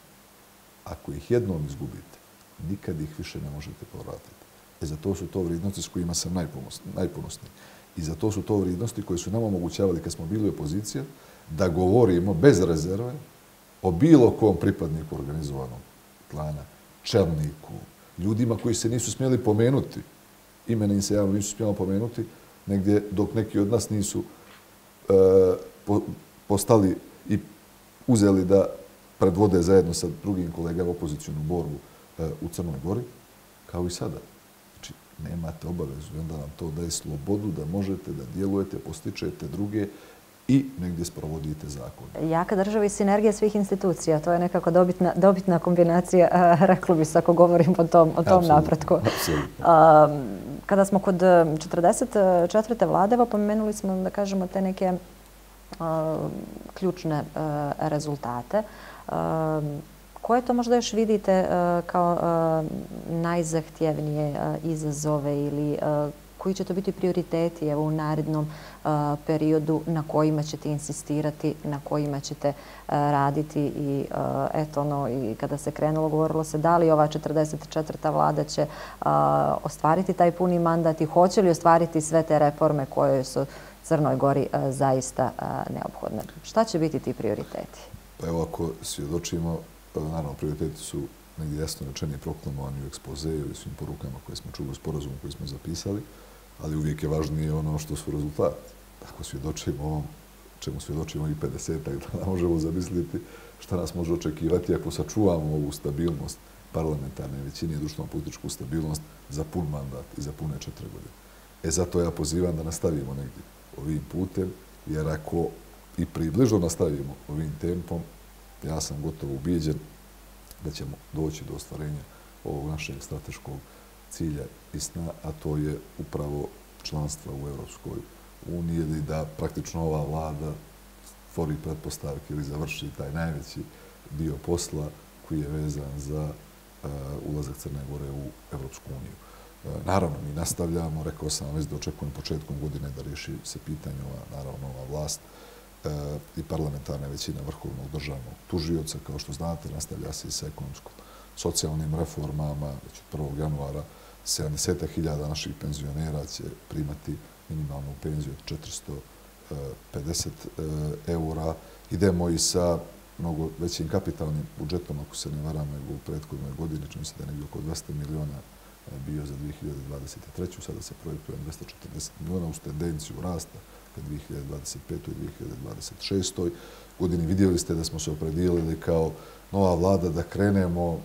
ako ih jednom izgubite, nikad ih više ne možete povratiti. E za to su to vrijednosti s kojima sam najponosniji. I za to su to vrijednosti koje su nam omogućavali kad smo bili opozicija, da govorimo bez rezerve o bilo kom pripadniku organizovanog klana, čelniku, ljudima koji se nisu smjeli pomenuti. Imena im se javno nisu smjeli pomenuti, negdje dok neki od nas nisu e, po, postali i uzeli da predvode zajedno sa drugim kolegama opozicijonu borbu e, u Crnoj Gori, kao i sada. Znači, nemate obavezu i onda vam to daje slobodu da možete da djelujete, postičete druge i negdje sprovodite zakon. Jaka država i sinergija svih institucija, to je nekako dobitna, dobitna kombinacija, reklo bi se, ako govorim o tom, o tom Absolutno, napretku. Apsolutno. Kada smo kod četrdeset četvrte vlade, pomenuli smo, da kažemo, te neke a, ključne a, rezultate. A, koje to možda još vidite a, kao a, najzahtjevnije a, izazove ili a, koji će to biti prioriteti evo, u narednom a, periodu na kojima ćete insistirati, na kojima ćete a, raditi i a, eto ono, i kada se krenulo govorilo se da li ova četrdeset četvrta vlada će a, ostvariti taj puni mandat i hoće li ostvariti sve te reforme koje su Crnoj Gori a, zaista a, neophodne. Šta će biti ti prioriteti? Pa evo, ako svjedočimo, naravno, prioriteti su negdje jasno rečeni, proklamovani u ekspozeju i svim porukama koje smo čuli u sporazumu koji smo zapisali, ali uvijek je važnije ono što su rezultati. Ako svjedočimo ovom čemu svjedočimo i pedesetak dana, možemo zamisliti šta nas može očekivati ako sačuvamo ovu stabilnost parlamentarne većine i društveno-političku stabilnost za pun mandat i za pune četiri godine. E zato ja pozivam da nastavimo negdje ovim putem, jer ako i približno nastavimo ovim tempom, ja sam gotovo ubijeđen da ćemo doći do ostvarenja ovog našeg strateškog cilja i sna, a to je upravo članstva u Europskoj uniji i da praktično ova vlada stvori pretpostavke ili završi taj najveći dio posla koji je vezan za uh, ulazak Crne Gore u Europsku uniju. Uh, naravno, mi nastavljamo, rekao sam vam već da očekujem početkom godine da riješi se pitanje ova, naravno, ova vlast uh, i parlamentarna većina vrhovnog državnog tužioca. Kao što znate, nastavlja se i sa ekonomskom socijalnim reformama. Već od prvog januara sedamdeset hiljada naših penzionera će primati minimalnu penziju od četiristo pedeset eura. Idemo i sa mnogo većim kapitalnim budžetom, ako se ne varam, nego u prethodnoj godini, čini se da je negdje oko dvesta miliona bio za dvije hiljade dvadeset treću. Sada se projektuje dvesta četrdeset miliona uz tendenciju rasta ka dvije hiljade dvadeset petoj i dvije hiljade dvadeset šestoj godini. Vidjeli ste da smo se opredijelili kao nova vlada da krenemo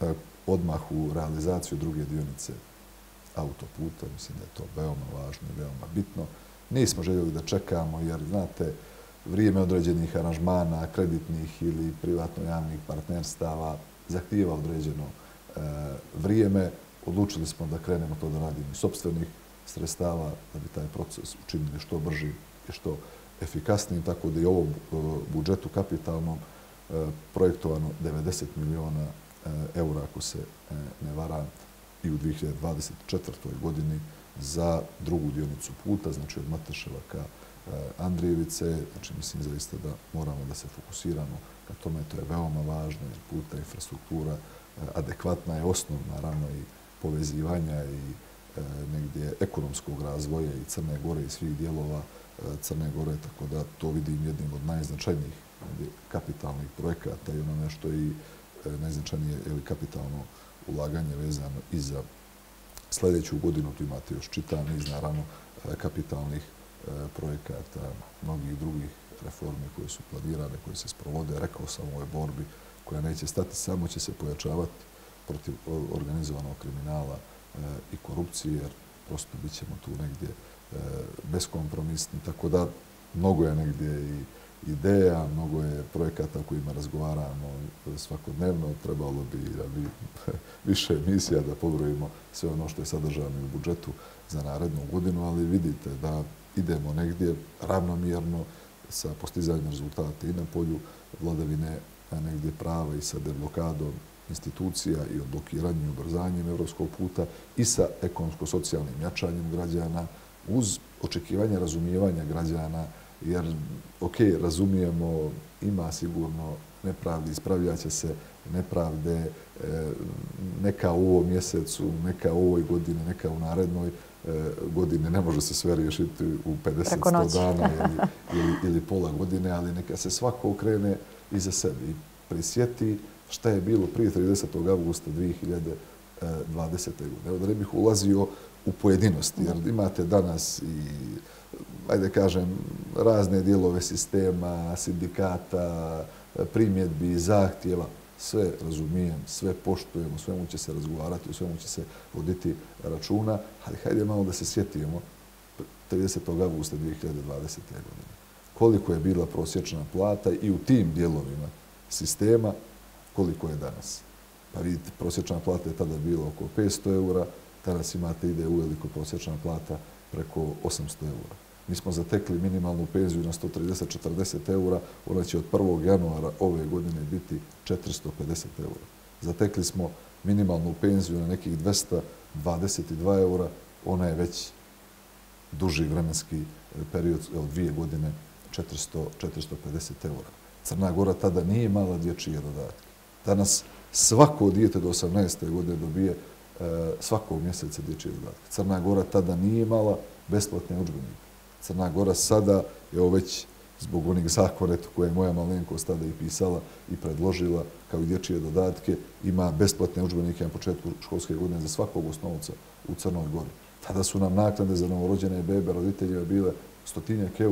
odmah u realizaciju druge dionice autoputa. Mislim da je to veoma važno i veoma bitno. Nismo željeli da čekamo, jer, znate, vrijeme određenih aranžmana, kreditnih ili privatno-javnih partnerstava zahtijeva određeno e, vrijeme. Odlučili smo da krenemo to da radimo iz sopstvenih sredstava, da bi taj proces učinili što brži i što efikasnijim, tako da i ovom budžetu kapitalnom e, projektovano devedeset miliona eura, ako se ne varam, i u dvije hiljade dvadeset četvrtoj godini za drugu dionicu puta, znači od Mateševa ka Andrijevice. Znači, mislim zaista da moramo da se fokusiramo ka tome. To je veoma važno, jer puta infrastruktura adekvatna je osnov, naravno, i povezivanja i negdje ekonomskog razvoja i Crne Gore i svih dijelova Crne Gore, tako da to vidim jednim od najznačajnijih kapitalnih projekata i ono nešto i najznačajnije je kapitalno ulaganje vezano i za sljedeću godinu. Tu imate još čitav niz, naravno, kapitalnih projekata, mnogih drugih reformi koje su planirane, koje se sprovode. Rekao sam u ovoj borbi koja neće stati, samo će se pojačavati protiv organizovanog kriminala i korupcije, jer prosto bit ćemo tu negdje beskompromisni. Tako da mnogo je negdje i ideja, mnogo je projekata o kojima razgovaramo svakodnevno. Trebalo bi više emisija da pobrojimo sve ono što je sadržano u budžetu za narednu godinu, ali vidite da idemo negdje ravnomjerno sa postizanjem rezultata i na polju vladavine negdje prava i sa deblokadom institucija i odblokiranjem i ubrzanjem evropskog puta i sa ekonomsko-socijalnim jačanjem građana uz očekivanje razumijevanja građana. Jer, ok, razumijemo, ima sigurno nepravdi, ispravljat će se nepravde, neka u ovom mjesecu, neka u ovoj godini, neka u narednoj godini. Ne može se sve riješiti u pedeset sto dana ili, ili, ili pola godine, ali neka se svako okrene iza sebe i prisjeti šta je bilo prije tridesetog avgusta dvije hiljade dvadesete godine. Evo da ne bih ulazio u pojedinosti, jer imate danas i, ajde kažem, razne dijelove sistema, sindikata, primjedbi, zahtjeva. Sve razumijem, sve poštujemo, svemu će se razgovarati, u svemu će se voditi računa, ali hajde malo da se sjetimo tridesetog avgusta dvije hiljade dvadesete godine. Koliko je bila prosječna plata i u tim dijelovima sistema, koliko je danas. Pa vidite, prosječna plata je tada bila oko petsto eura, danas imate ide uveliko prosječna plata preko osamsto eura. Mi smo zatekli minimalnu penziju na sto trideset do četrdeset eura, ona će od prvog januara ove godine biti četiristo pedeset eura. Zatekli smo minimalnu penziju na nekih dvesta dvadeset dva eura, ona je već duži vremenski period, od dvije godine, četiristo pedeset eura. Crna Gora tada nije imala dječje dodatke. Danas svako dijete do osamnaeste godine dobije svakog mjeseca dječje dodatke. Crna Gora tada nije imala besplatne udžbenike. Crna Gora sada, evo već zbog onih zakona koje je moja malenkost tada i pisala i predložila kao i dječje dodatke, ima besplatne udžbenike na početku školske godine za svakog osnovca u Crnoj Gori. Tada su nam naknade za novorođene bebe roditeljima bile stotinjak eura.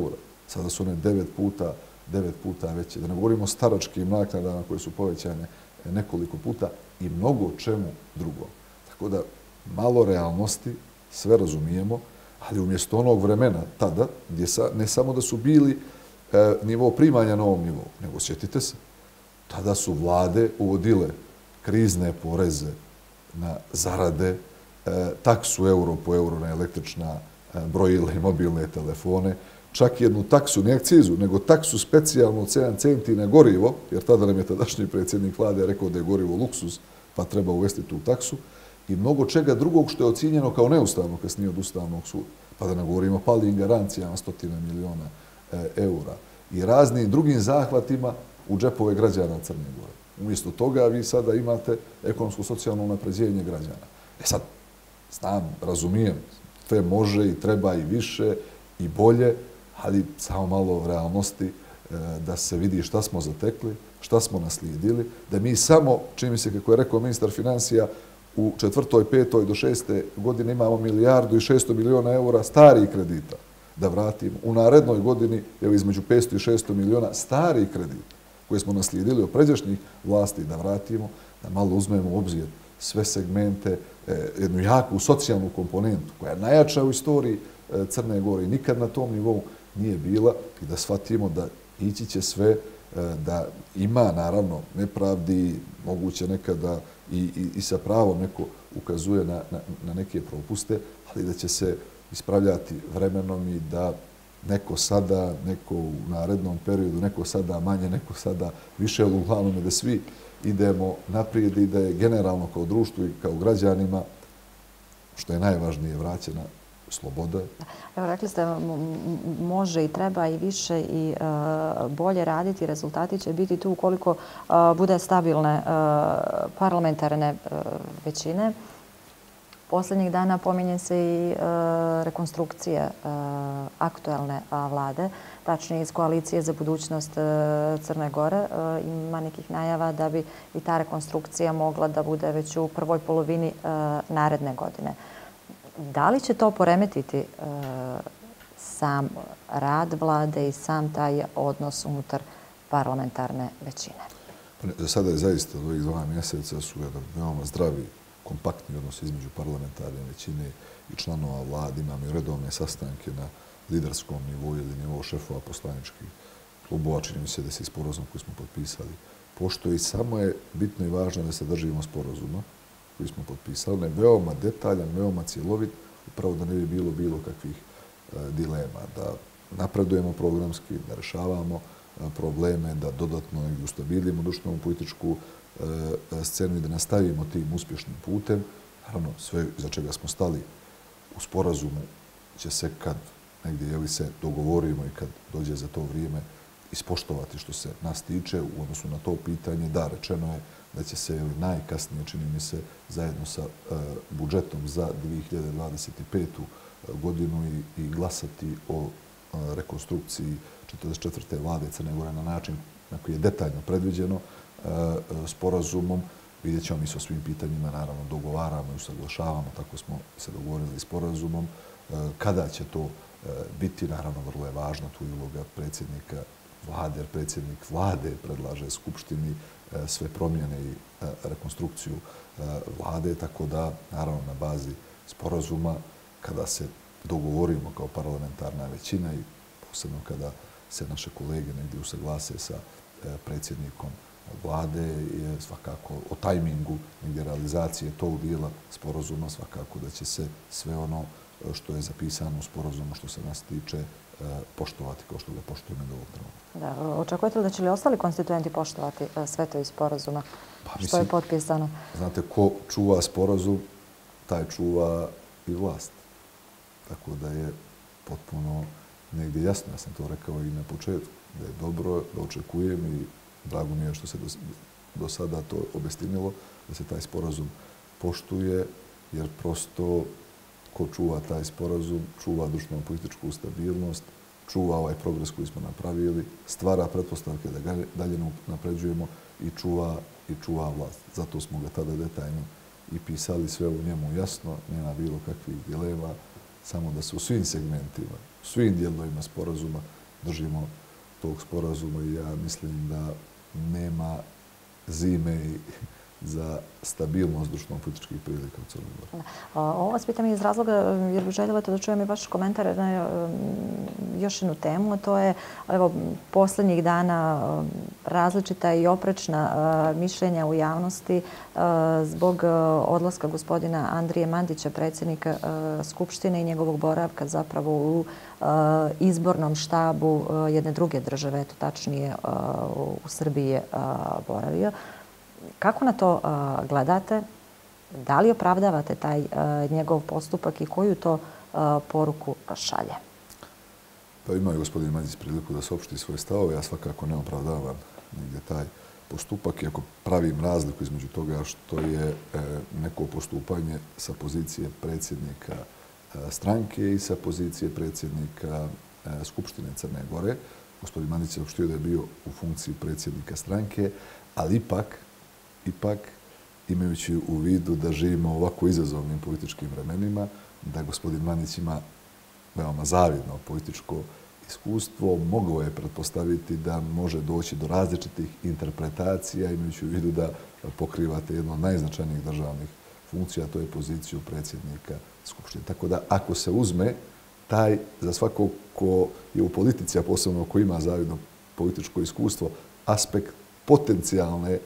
Sada su one devet puta, devet puta veće. Da ne govorimo o staračkim naknadama koje su povećane nekoliko puta i mnogo čemu drugom. Tako da malo realnosti, sve razumijemo, ali umjesto onog vremena tada, gdje sa, ne samo da su bili e, nivo primanja na ovom nivou, nego sjetite se, tada su vlade uvodile krizne poreze na zarade, e, taksu euro po euro na električna e, brojila i mobilne telefone, čak jednu taksu, ne akcizu, nego taksu specijalnu od sedam centi na gorivo, jer tada nam je tadašnji predsjednik vlade rekao da je gorivo luksuz, pa treba uvesti tu taksu, i mnogo čega drugog što je ocijenjeno kao neustavno kasnije od Ustavnog suda. Pa da ne govorimo o palim garancijama stotina miliona e, eura i raznim drugim zahvatima u džepove građana Crne Gore. Umjesto toga vi sada imate ekonomsko-socijalno napređenje građana. E sad, znam, razumijem, sve može i treba i više i bolje, ali samo malo realnosti e, da se vidi šta smo zatekli, šta smo naslijedili, da mi samo, čini mi se kako je rekao ministar financija, u četvrtoj, petoj do šeste godine imamo milijardu i šesto miliona eura starih kredita da vratimo. U narednoj godini je između petsto i šesto miliona starih kredita koje smo naslijedili od pređašnjih vlasti da vratimo, da malo uzmemo u obzir sve segmente, jednu jaku socijalnu komponentu koja je najjača u istoriji Crne Gore i nikad na tom nivou nije bila i da shvatimo da ići će sve, da ima naravno nepravdi, moguće nekada i, i, i sa pravom neko ukazuje na, na, na neke propuste, ali da će se ispravljati vremenom i da neko sada, neko u narednom periodu, neko sada manje, neko sada više, ali uglavnom je da svi idemo naprijed i da je generalno kao društvu i kao građanima, što je najvažnije, vraćena sloboda. Evo, rekli ste, može i treba i više i uh, bolje raditi. Rezultati će biti tu ukoliko uh, bude stabilne uh, parlamentarne uh, većine. Posljednjih dana pominje se i uh, rekonstrukcije uh, aktuelne uh, vlade, tačnije iz Koalicije za budućnost uh, Crne Gore. Uh, ima nekih najava da bi i ta rekonstrukcija mogla da bude već u prvoj polovini uh, naredne godine. Da li će to poremetiti e, sam rad vlade i sam taj odnos unutar parlamentarne većine? Za sada je zaista od ovih dva mjeseca su jedan veoma zdravi, kompaktni odnos između parlamentarne većine i članova vlade. Imamo i redovne sastanke na liderskom nivou ili nivou šefova poslaničkih klubova. Čini mi se da se i sporazum koji smo potpisali poštuje i samo je bitno i važno da se držimo sporazuma koji smo potpisali. On je veoma detaljan, veoma cjelovit, upravo da ne bi bilo bilo kakvih e, dilema, da napredujemo programski, da rešavamo e, probleme, da dodatno ustabilimo društvenu političku e, scenu i da nastavimo tim uspješnim putem. Naravno, sve za čega smo stali u sporazumu će se kad negdje jeli se dogovorimo i kad dođe za to vrijeme ispoštovati što se nas tiče u odnosu na to pitanje. Da, rečeno je da će se najkasnije, čini mi se, zajedno sa uh, budžetom za dvije hiljade dvadeset petu. godinu i, i glasati o uh, rekonstrukciji četrdeset četvrte vlade Crne Gore na način na koji je detaljno predviđeno uh, sporazumom. Vidjet ćemo mi sa svim pitanjima, naravno, dogovaramo i usaglašavamo, tako smo se dogovorili sporazumom. Uh, kada će to uh, biti, naravno, vrlo je važna tu uloga predsjednika vlade, jer predsjednik vlade predlaže Skupštini sve promjene i rekonstrukciju vlade, tako da, naravno, na bazi sporazuma, kada se dogovorimo kao parlamentarna većina i posebno kada se naše kolege negdje usaglase sa predsjednikom vlade, je svakako o tajmingu negdje realizacije tog dijela sporazuma, svakako da će se sve ono što je zapisano u sporazumu, što se nas tiče, poštovati kao što ga poštujemo do ovog trenutka. Da, očekujete li da će li ostali konstituenti poštovati sve to iz sporazuma pa, mislim, što je potpisano? Znate, ko čuva sporazum, taj čuva i vlast. Tako da je potpuno negdje jasno, ja sam to rekao i na početku, da je dobro, da očekujem i drago mi je što se do, do sada to obestinilo, da se taj sporazum poštuje, jer prosto ko čuva taj sporazum, čuva društveno političku stabilnost, čuva ovaj progres koji smo napravili, stvara pretpostavke da ga dalje napređujemo i čuva, i čuva vlast. Zato smo ga tada detaljno i pisali sve u njemu jasno, nema bilo kakvih dilema, samo da se u svim segmentima, u svim dijelovima sporazuma držimo tog sporazuma i ja mislim da nema zime i za stabilnost društveno-političkih prilika u Crnoj Gori. Ovo vas pitam iz razloga jer bih željela da čujem i vaš komentar na još jednu temu, a to je evo, posljednjih dana različita i oprečna mišljenja u javnosti zbog odlaska gospodina Andrije Mandića, predsjednika Skupštine i njegovog boravka zapravo u izbornom štabu jedne druge države, eto tačnije u Srbiji je boravio. Kako na to gledate? Da li opravdavate taj njegov postupak i koju to poruku šalje? Pa imao je gospodin Mandić priliku da saopšti svoje stavove. Ja svakako ne opravdavam nigdje taj postupak, iako pravim razliku između toga što je neko postupanje sa pozicije predsjednika stranke i sa pozicije predsjednika Skupštine Crne Gore. Gospodin Mandić je saopštio da je bio u funkciji predsjednika stranke, ali ipak Ipak, imajući u vidu da živimo u ovako izazovnim političkim vremenima, da gospodin Mandić ima veoma zavidno političko iskustvo, mogao je pretpostaviti da može doći do različitih interpretacija, imajući u vidu da pokrivate jednu od najznačajnijih državnih funkcija, a to je poziciju predsjednika Skupštine. Tako da, ako se uzme taj, za svakog ko je u politici, a posebno ko ima zavidno političko iskustvo, aspekt potencijalne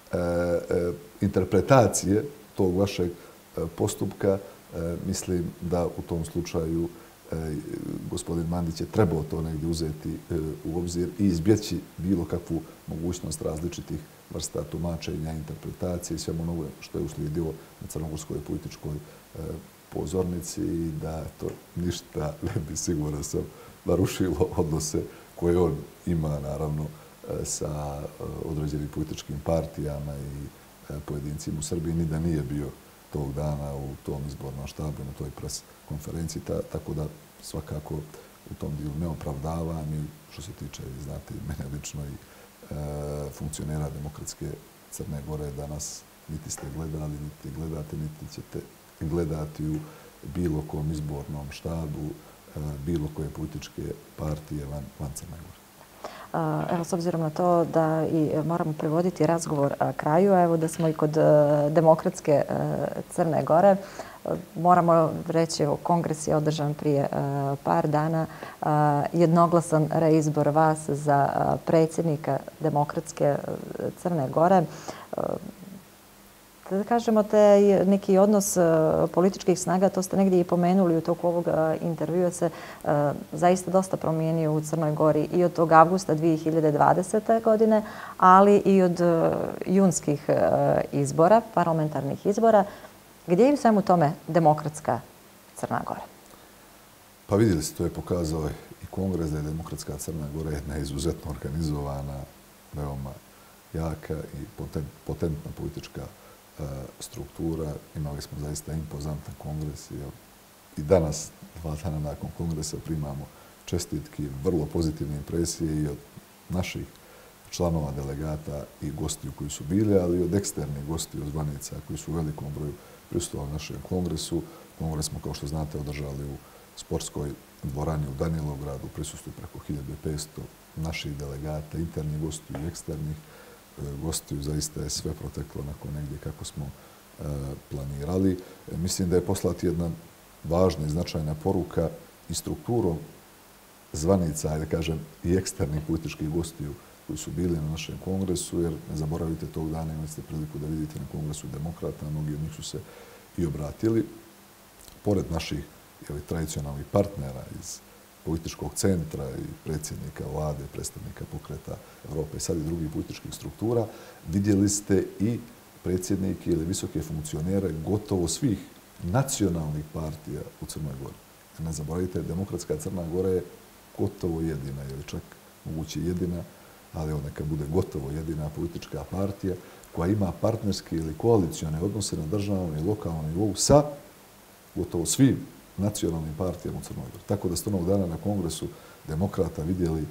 interpretacije tog vašeg postupka, mislim da u tom slučaju gospodin Mandić je trebao to negdje uzeti u obzir i izbjeći bilo kakvu mogućnost različitih vrsta tumačenja, interpretacije i svemu onome što je uslijedilo na crnogorskoj političkoj pozornici i da to ništa ne bi sigurno sam narušilo odnose koje on ima, naravno, sa određenim političkim partijama i pojedincima u Srbiji, ni da nije bio tog dana u tom izbornom štabu, na toj pres konferenciji. Tako da svakako u tom dijelu ne opravdavam i što se tiče, znate, mene lično i funkcionera Demokratske Crne Gore danas niti ste gledali, niti gledate, niti ćete gledati u bilo kom izbornom štabu, bilo koje političke partije van Crne Gore. Evo, s obzirom na to da i moramo privoditi razgovor kraju, evo da smo i kod Demokratske Crne Gore, moramo reći, evo, kongres je održan prije par dana, jednoglasan reizbor vas za predsjednika Demokratske Crne Gore. Da kažemo, te neki odnos političkih snaga, to ste negdje i pomenuli u toku ovog intervjua, se zaista dosta promijenio u Crnoj Gori i od tog avgusta dvije hiljade dvadesete. godine, ali i od junskih izbora, parlamentarnih izbora. Gdje je u svemu tome Demokratska Crna Gora? Pa vidjeli ste, to je pokazao i kongres da je Demokratska Crna Gora jedna izuzetno organizovana, veoma jaka i potentna politička struktura. Imali smo zaista impozantan kongres i danas, dva dana nakon kongresa, primamo čestitki, vrlo pozitivne impresije i od naših članova delegata i gostiju koji su bili, ali i od eksternih gostiju, zvanica koji su u velikom broju prisustvovali našem kongresu. Kongres smo, kao što znate, održali u sportskoj dvorani u Danilovgradu, prisustvuju preko hiljadu petsto naših delegata, internih gostiju i eksternih gostiju. Zaista je sve proteklo onako negdje kako smo planirali. Mislim da je poslati jedna važna i značajna poruka i strukturom zvanica, ajde kažem, i eksternih političkih gostiju koji su bili na našem kongresu, jer ne zaboravite, tog dana imali ste priliku da vidite na kongresu Demokrata, mnogi od njih su se i obratili. Pored naših tradicionalnih partnera iz političkog centra i predsjednika vlade, predstavnika Pokreta Evrope i sad i drugih političkih struktura, vidjeli ste i predsjednike ili visoke funkcionere gotovo svih nacionalnih partija u Crnoj Gori. Ne zaboravite, Demokratska Crna Gora je gotovo jedina, ili čak moguće jedina, ali evo neka bude gotovo jedina politička partija koja ima partnerske ili koalicione odnose na državnom i lokalnom nivou sa gotovo svim nacionalnim partijama u Crnoj Gori. Tako da ste onog dana na kongresu Demokrata vidjeli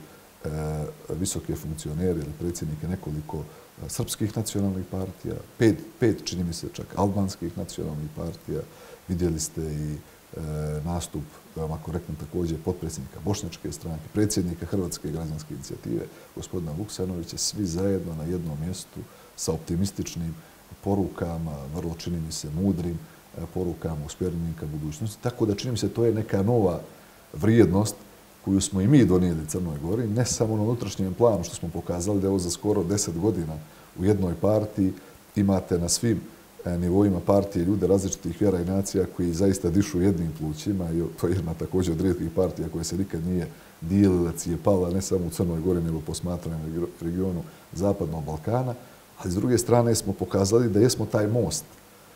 visoke funkcionere ili predsjednike nekoliko srpskih nacionalnih partija, pet, pet, čini mi se čak, albanskih nacionalnih partija. Vidjeli ste i nastup veoma korektan također potpredsjednika Bošnjačke stranke, predsjednika Hrvatske građanske inicijative, gospodina Vuksanovića, svi zajedno na jednom mjestu sa optimističnim porukama, vrlo čini mi se mudrim porukama usmjerenim ka budućnosti. Tako da čini mi se to je neka nova vrijednost koju smo i mi donijeli Crnoj Gori, ne samo na unutrašnjem planu što smo pokazali da je ovo za skoro deset godina u jednoj partiji imate na svim nivoima partije ljude različitih vjera i nacija koji zaista dišu jednim plućima i to je jedna također od rijetkih partija koja se nikad nije dijelila, cijepala, ne samo u Crnoj Gori, nego posmatranjem regionu Zapadnog Balkana. Ali s druge strane smo pokazali da jesmo taj most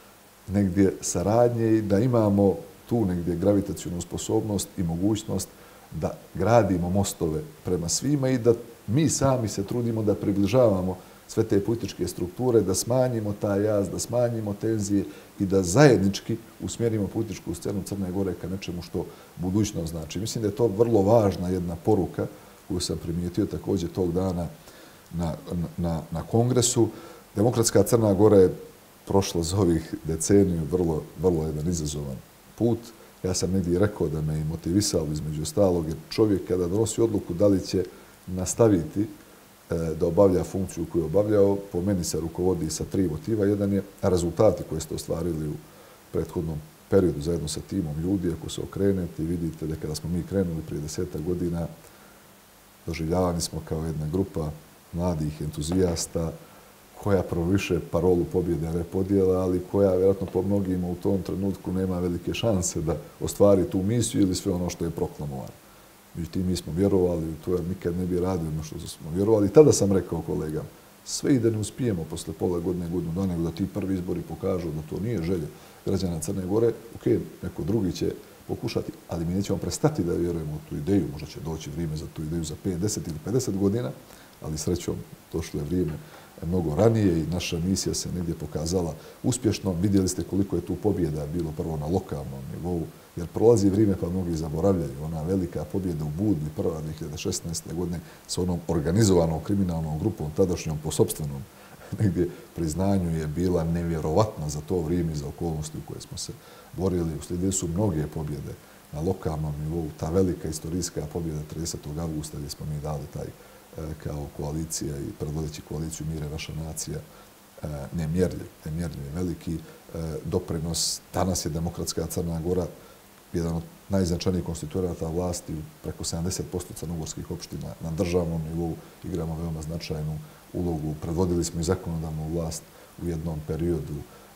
negdje saradnje i da imamo tu negdje gravitacijonu sposobnost i mogućnost da gradimo mostove prema svima i da mi sami se trudimo da približavamo sve te političke strukture, da smanjimo taj jaz, da smanjimo tenzije i da zajednički usmjerimo političku scenu Crne Gore ka nečemu što budućnost znači. Mislim da je to vrlo važna jedna poruka koju sam primijetio također tog dana na, na, na kongresu. Demokratska Crna Gora je prošla za ovih deceniju vrlo, vrlo jedan izazovan put. Ja sam negdje rekao da me i motivisalo između ostalog, jer čovjek kada donosi odluku da li će nastaviti da obavlja funkciju koju je obavljao, po meni se rukovodi sa tri motiva. Jedan je rezultati koje ste ostvarili u prethodnom periodu zajedno sa timom ljudi. Ako se okrenete i vidite da kada smo mi krenuli prije desetak godina, doživljavani smo kao jedna grupa mladih entuzijasta koja proviše parolu pobjede, ne podjela, ali koja vjerojatno po mnogima u tom trenutku nema velike šanse da ostvari tu misiju ili sve ono što je proklamovano. Međutim, mi smo vjerovali, to ja nikad ne bi radio ono što smo vjerovali. I tada sam rekao kolegama, sve i da ne uspijemo posle pola godine, godinu dana, nego da ti prvi izbori pokažu da to nije želja građana Crne Gore, ok, neko drugi će pokušati, ali mi nećemo prestati da vjerujemo u tu ideju. Možda će doći vrijeme za tu ideju za pet, deset ili pedeset godina, ali srećom došlo je vrijeme mnogo ranije i naša misija se negdje pokazala uspješno. Vidjeli ste koliko je tu pobjeda bilo prvo na lokalnom nivou, jer prolazi vrijeme pa mnogi zaboravljaju. Ona velika pobjeda u Budvi prva dvije hiljade šesnaeste. godine sa onom organizovanom kriminalnom grupom, tadašnjom po sopstvenom negdje priznanju je bila nevjerovatna za to vrijeme i za okolnosti u koje smo se borili. Uslijedili su mnoge pobjede na lokalnom nivou. Ta velika istorijska pobjeda tridesetog avgusta gdje smo mi dali taj kao koalicija i predvodeći koaliciju Mir je naša nacija, nemjerljiv, nemjerljiv je veliki doprinos. Danas je Demokratska Crna Gora jedan od najznačajnijih konstituiranata vlasti, preko sedamdeset posto crnogorskih opština na državnom nivou igramo veoma značajnu ulogu. Predvodili smo i zakonodavnu vlast u jednom periodu.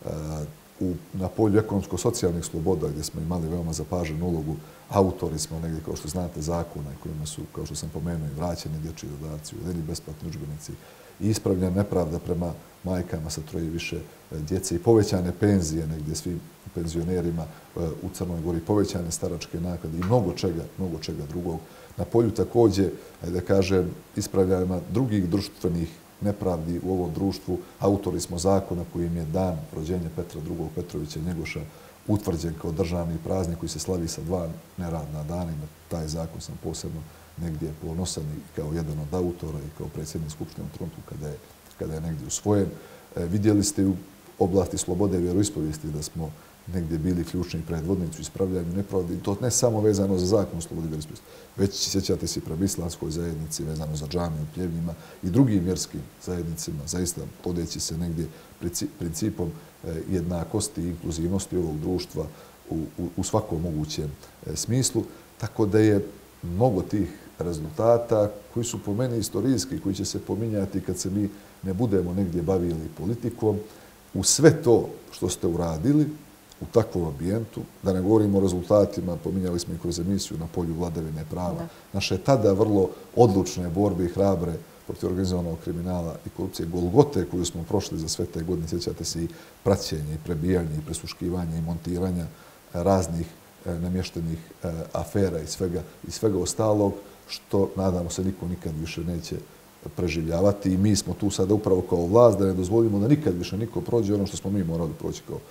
U, na polju ekonomsko-socijalnih sloboda, gdje smo imali veoma zapaženu ulogu, autori smo negdje, kao što znate, zakona kojima su, kao što sam pomenuo, i vraćeni dječji dodaci, uvedeni besplatni udžbenici i ispravljena nepravda prema majkama sa troje i više djece i povećane penzije negdje svim penzionerima u Crnoj Gori, povećane staračke naknade i mnogo čega, mnogo čega drugog. Na polju također, da kažem, ispravljanja drugih društvenih nepravdi u ovom društvu. Autori smo zakona kojim je dan rođenja Petra drugog. Petrovića Njegoša utvrđen kao državni praznik koji se slavi sa dva neradna dana. Na taj zakon sam posebno negdje ponosan i kao jedan od autora i kao predsjednik Skupštine u trenutku kada je, kada je negdje usvojen. E, vidjeli ste u oblasti slobode vjeroispovijesti da smo negdje bili ključni predvodnici u ispravljanju nepravdi. To ne samo vezano za zakon o slobodi vjeroispovijesti, već sjećate se prema islamskoj zajednici, vezano za džamiju, pljevnjima i drugim vjerskim zajednicima, zaista podeći se negdje principom jednakosti i inkluzivnosti ovog društva u, u, u svakom mogućem smislu. Tako da je mnogo tih rezultata koji su po meni istorijski, koji će se pominjati kad se mi ne budemo negdje bavili politikom, u sve to što ste uradili u takvom ambijentu, da ne govorimo o rezultatima, pominjali smo i kroz emisiju na polju vladavine prava, da. Naše tada vrlo odlučne borbe i hrabre protiv organizovanog kriminala i korupcije, golgote koju smo prošli za sve te godine, sjećate se i praćenje, i prebijanje, i presluškivanje, i montiranja raznih namještenih afera i svega, i svega ostalog, što, nadamo se, niko nikad više neće preživljavati. I mi smo tu sada upravo kao vlast da ne dozvolimo da nikad više niko prođe ono što smo mi morali proći kao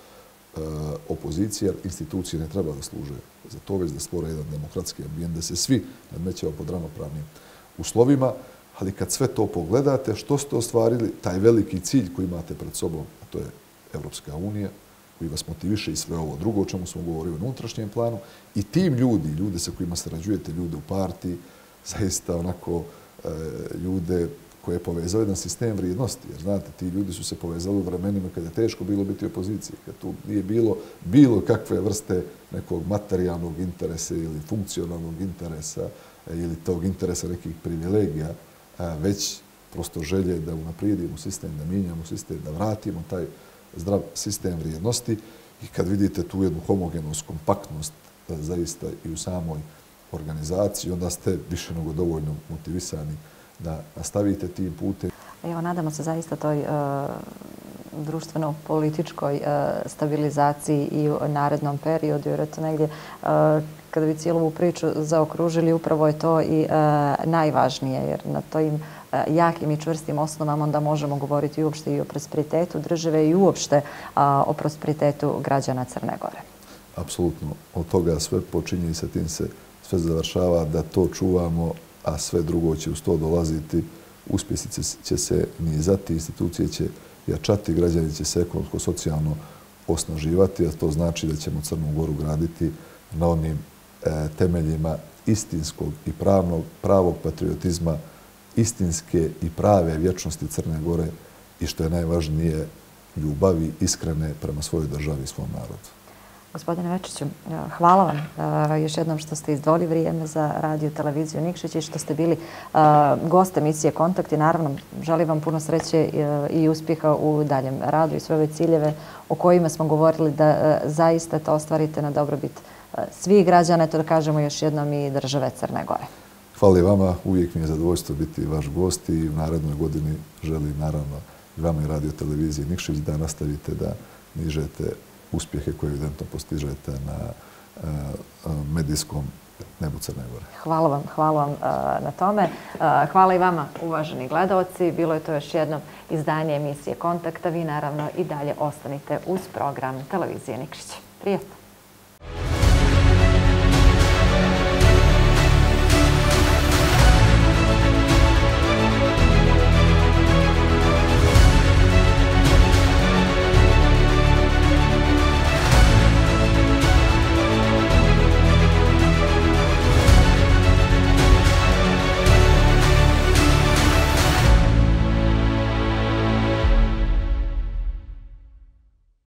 opozicija, jer institucije ne treba da služe za to, već da stvore jedan demokratski ambijent, da se svi nadmećemo pod ravnopravnim uslovima. Ali kad sve to pogledate, što ste ostvarili, taj veliki cilj koji imate pred sobom, a to je Evropska unija, koji vas motiviše i sve ovo drugo o čemu smo govorili u unutrašnjem planu. I tim ljudi, ljude sa kojima sarađujete, ljude u partiji, zaista onako ljude koje je povezao jedan sistem vrijednosti. Jer znate, ti ljudi su se povezali u vremenima kada je teško bilo biti u opoziciji, kad tu nije bilo bilo kakve vrste nekog materijalnog interesa ili funkcionalnog interesa ili tog interesa nekih privilegija, već prosto želje da unaprijedimo sistem, da mijenjamo sistem, da vratimo taj zdrav sistem vrijednosti. I kad vidite tu jednu homogenost, kompaktnost zaista i u samoj organizaciji, onda ste više nego dovoljno motivisani da nastavite tim putem. Evo, nadamo se zaista toj uh, društveno-političkoj uh, stabilizaciji i u narednom periodu, jer je to negdje, uh, kada bi cijelu ovu priču zaokružili, upravo je to i uh, najvažnije, jer na tojim uh, jakim i čvrstim osnovama onda možemo govoriti uopšte i o prosperitetu države i uopšte uh, o prosperitetu građana Crne Gore. Apsolutno. Od toga sve počinje i sa tim se sve završava, da to čuvamo, a sve drugo će uz to dolaziti. Uspjesi će se nizati, institucije će jačati, građani će se ekonomsko, socijalno osnaživati, a to znači da ćemo Crnu Goru graditi na onim e, temeljima istinskog i pravnog, pravog patriotizma, istinske i prave vječnosti Crne Gore i što je najvažnije, ljubavi iskrene prema svojoj državi i svom narodu. Gospodine Večiću, hvala vam još jednom što ste izdvojili vrijeme za radio televiziju Nikšić i što ste bili gost emisije Kontakt i naravno želim vam puno sreće i uspjeha u daljem radu i sve ove ciljeve o kojima smo govorili da zaista to ostvarite na dobrobit svih građana, to da kažemo još jednom i države Crne Gore. Hvala i vama, uvijek mi je zadovoljstvo biti vaš gost i u narednoj godini želim naravno i vama i radio televiziji Nikšić da nastavite da nižete uspjehe koje evidentno postižete na medijskom nebu Crne Gore. Hvala vam, hvala vam na tome. Hvala i vama, uvaženi gledaoci. Bilo je to još jedno izdanje emisije Kontakta. Vi naravno i dalje ostanite uz program televizije Nikšić. Prijatno.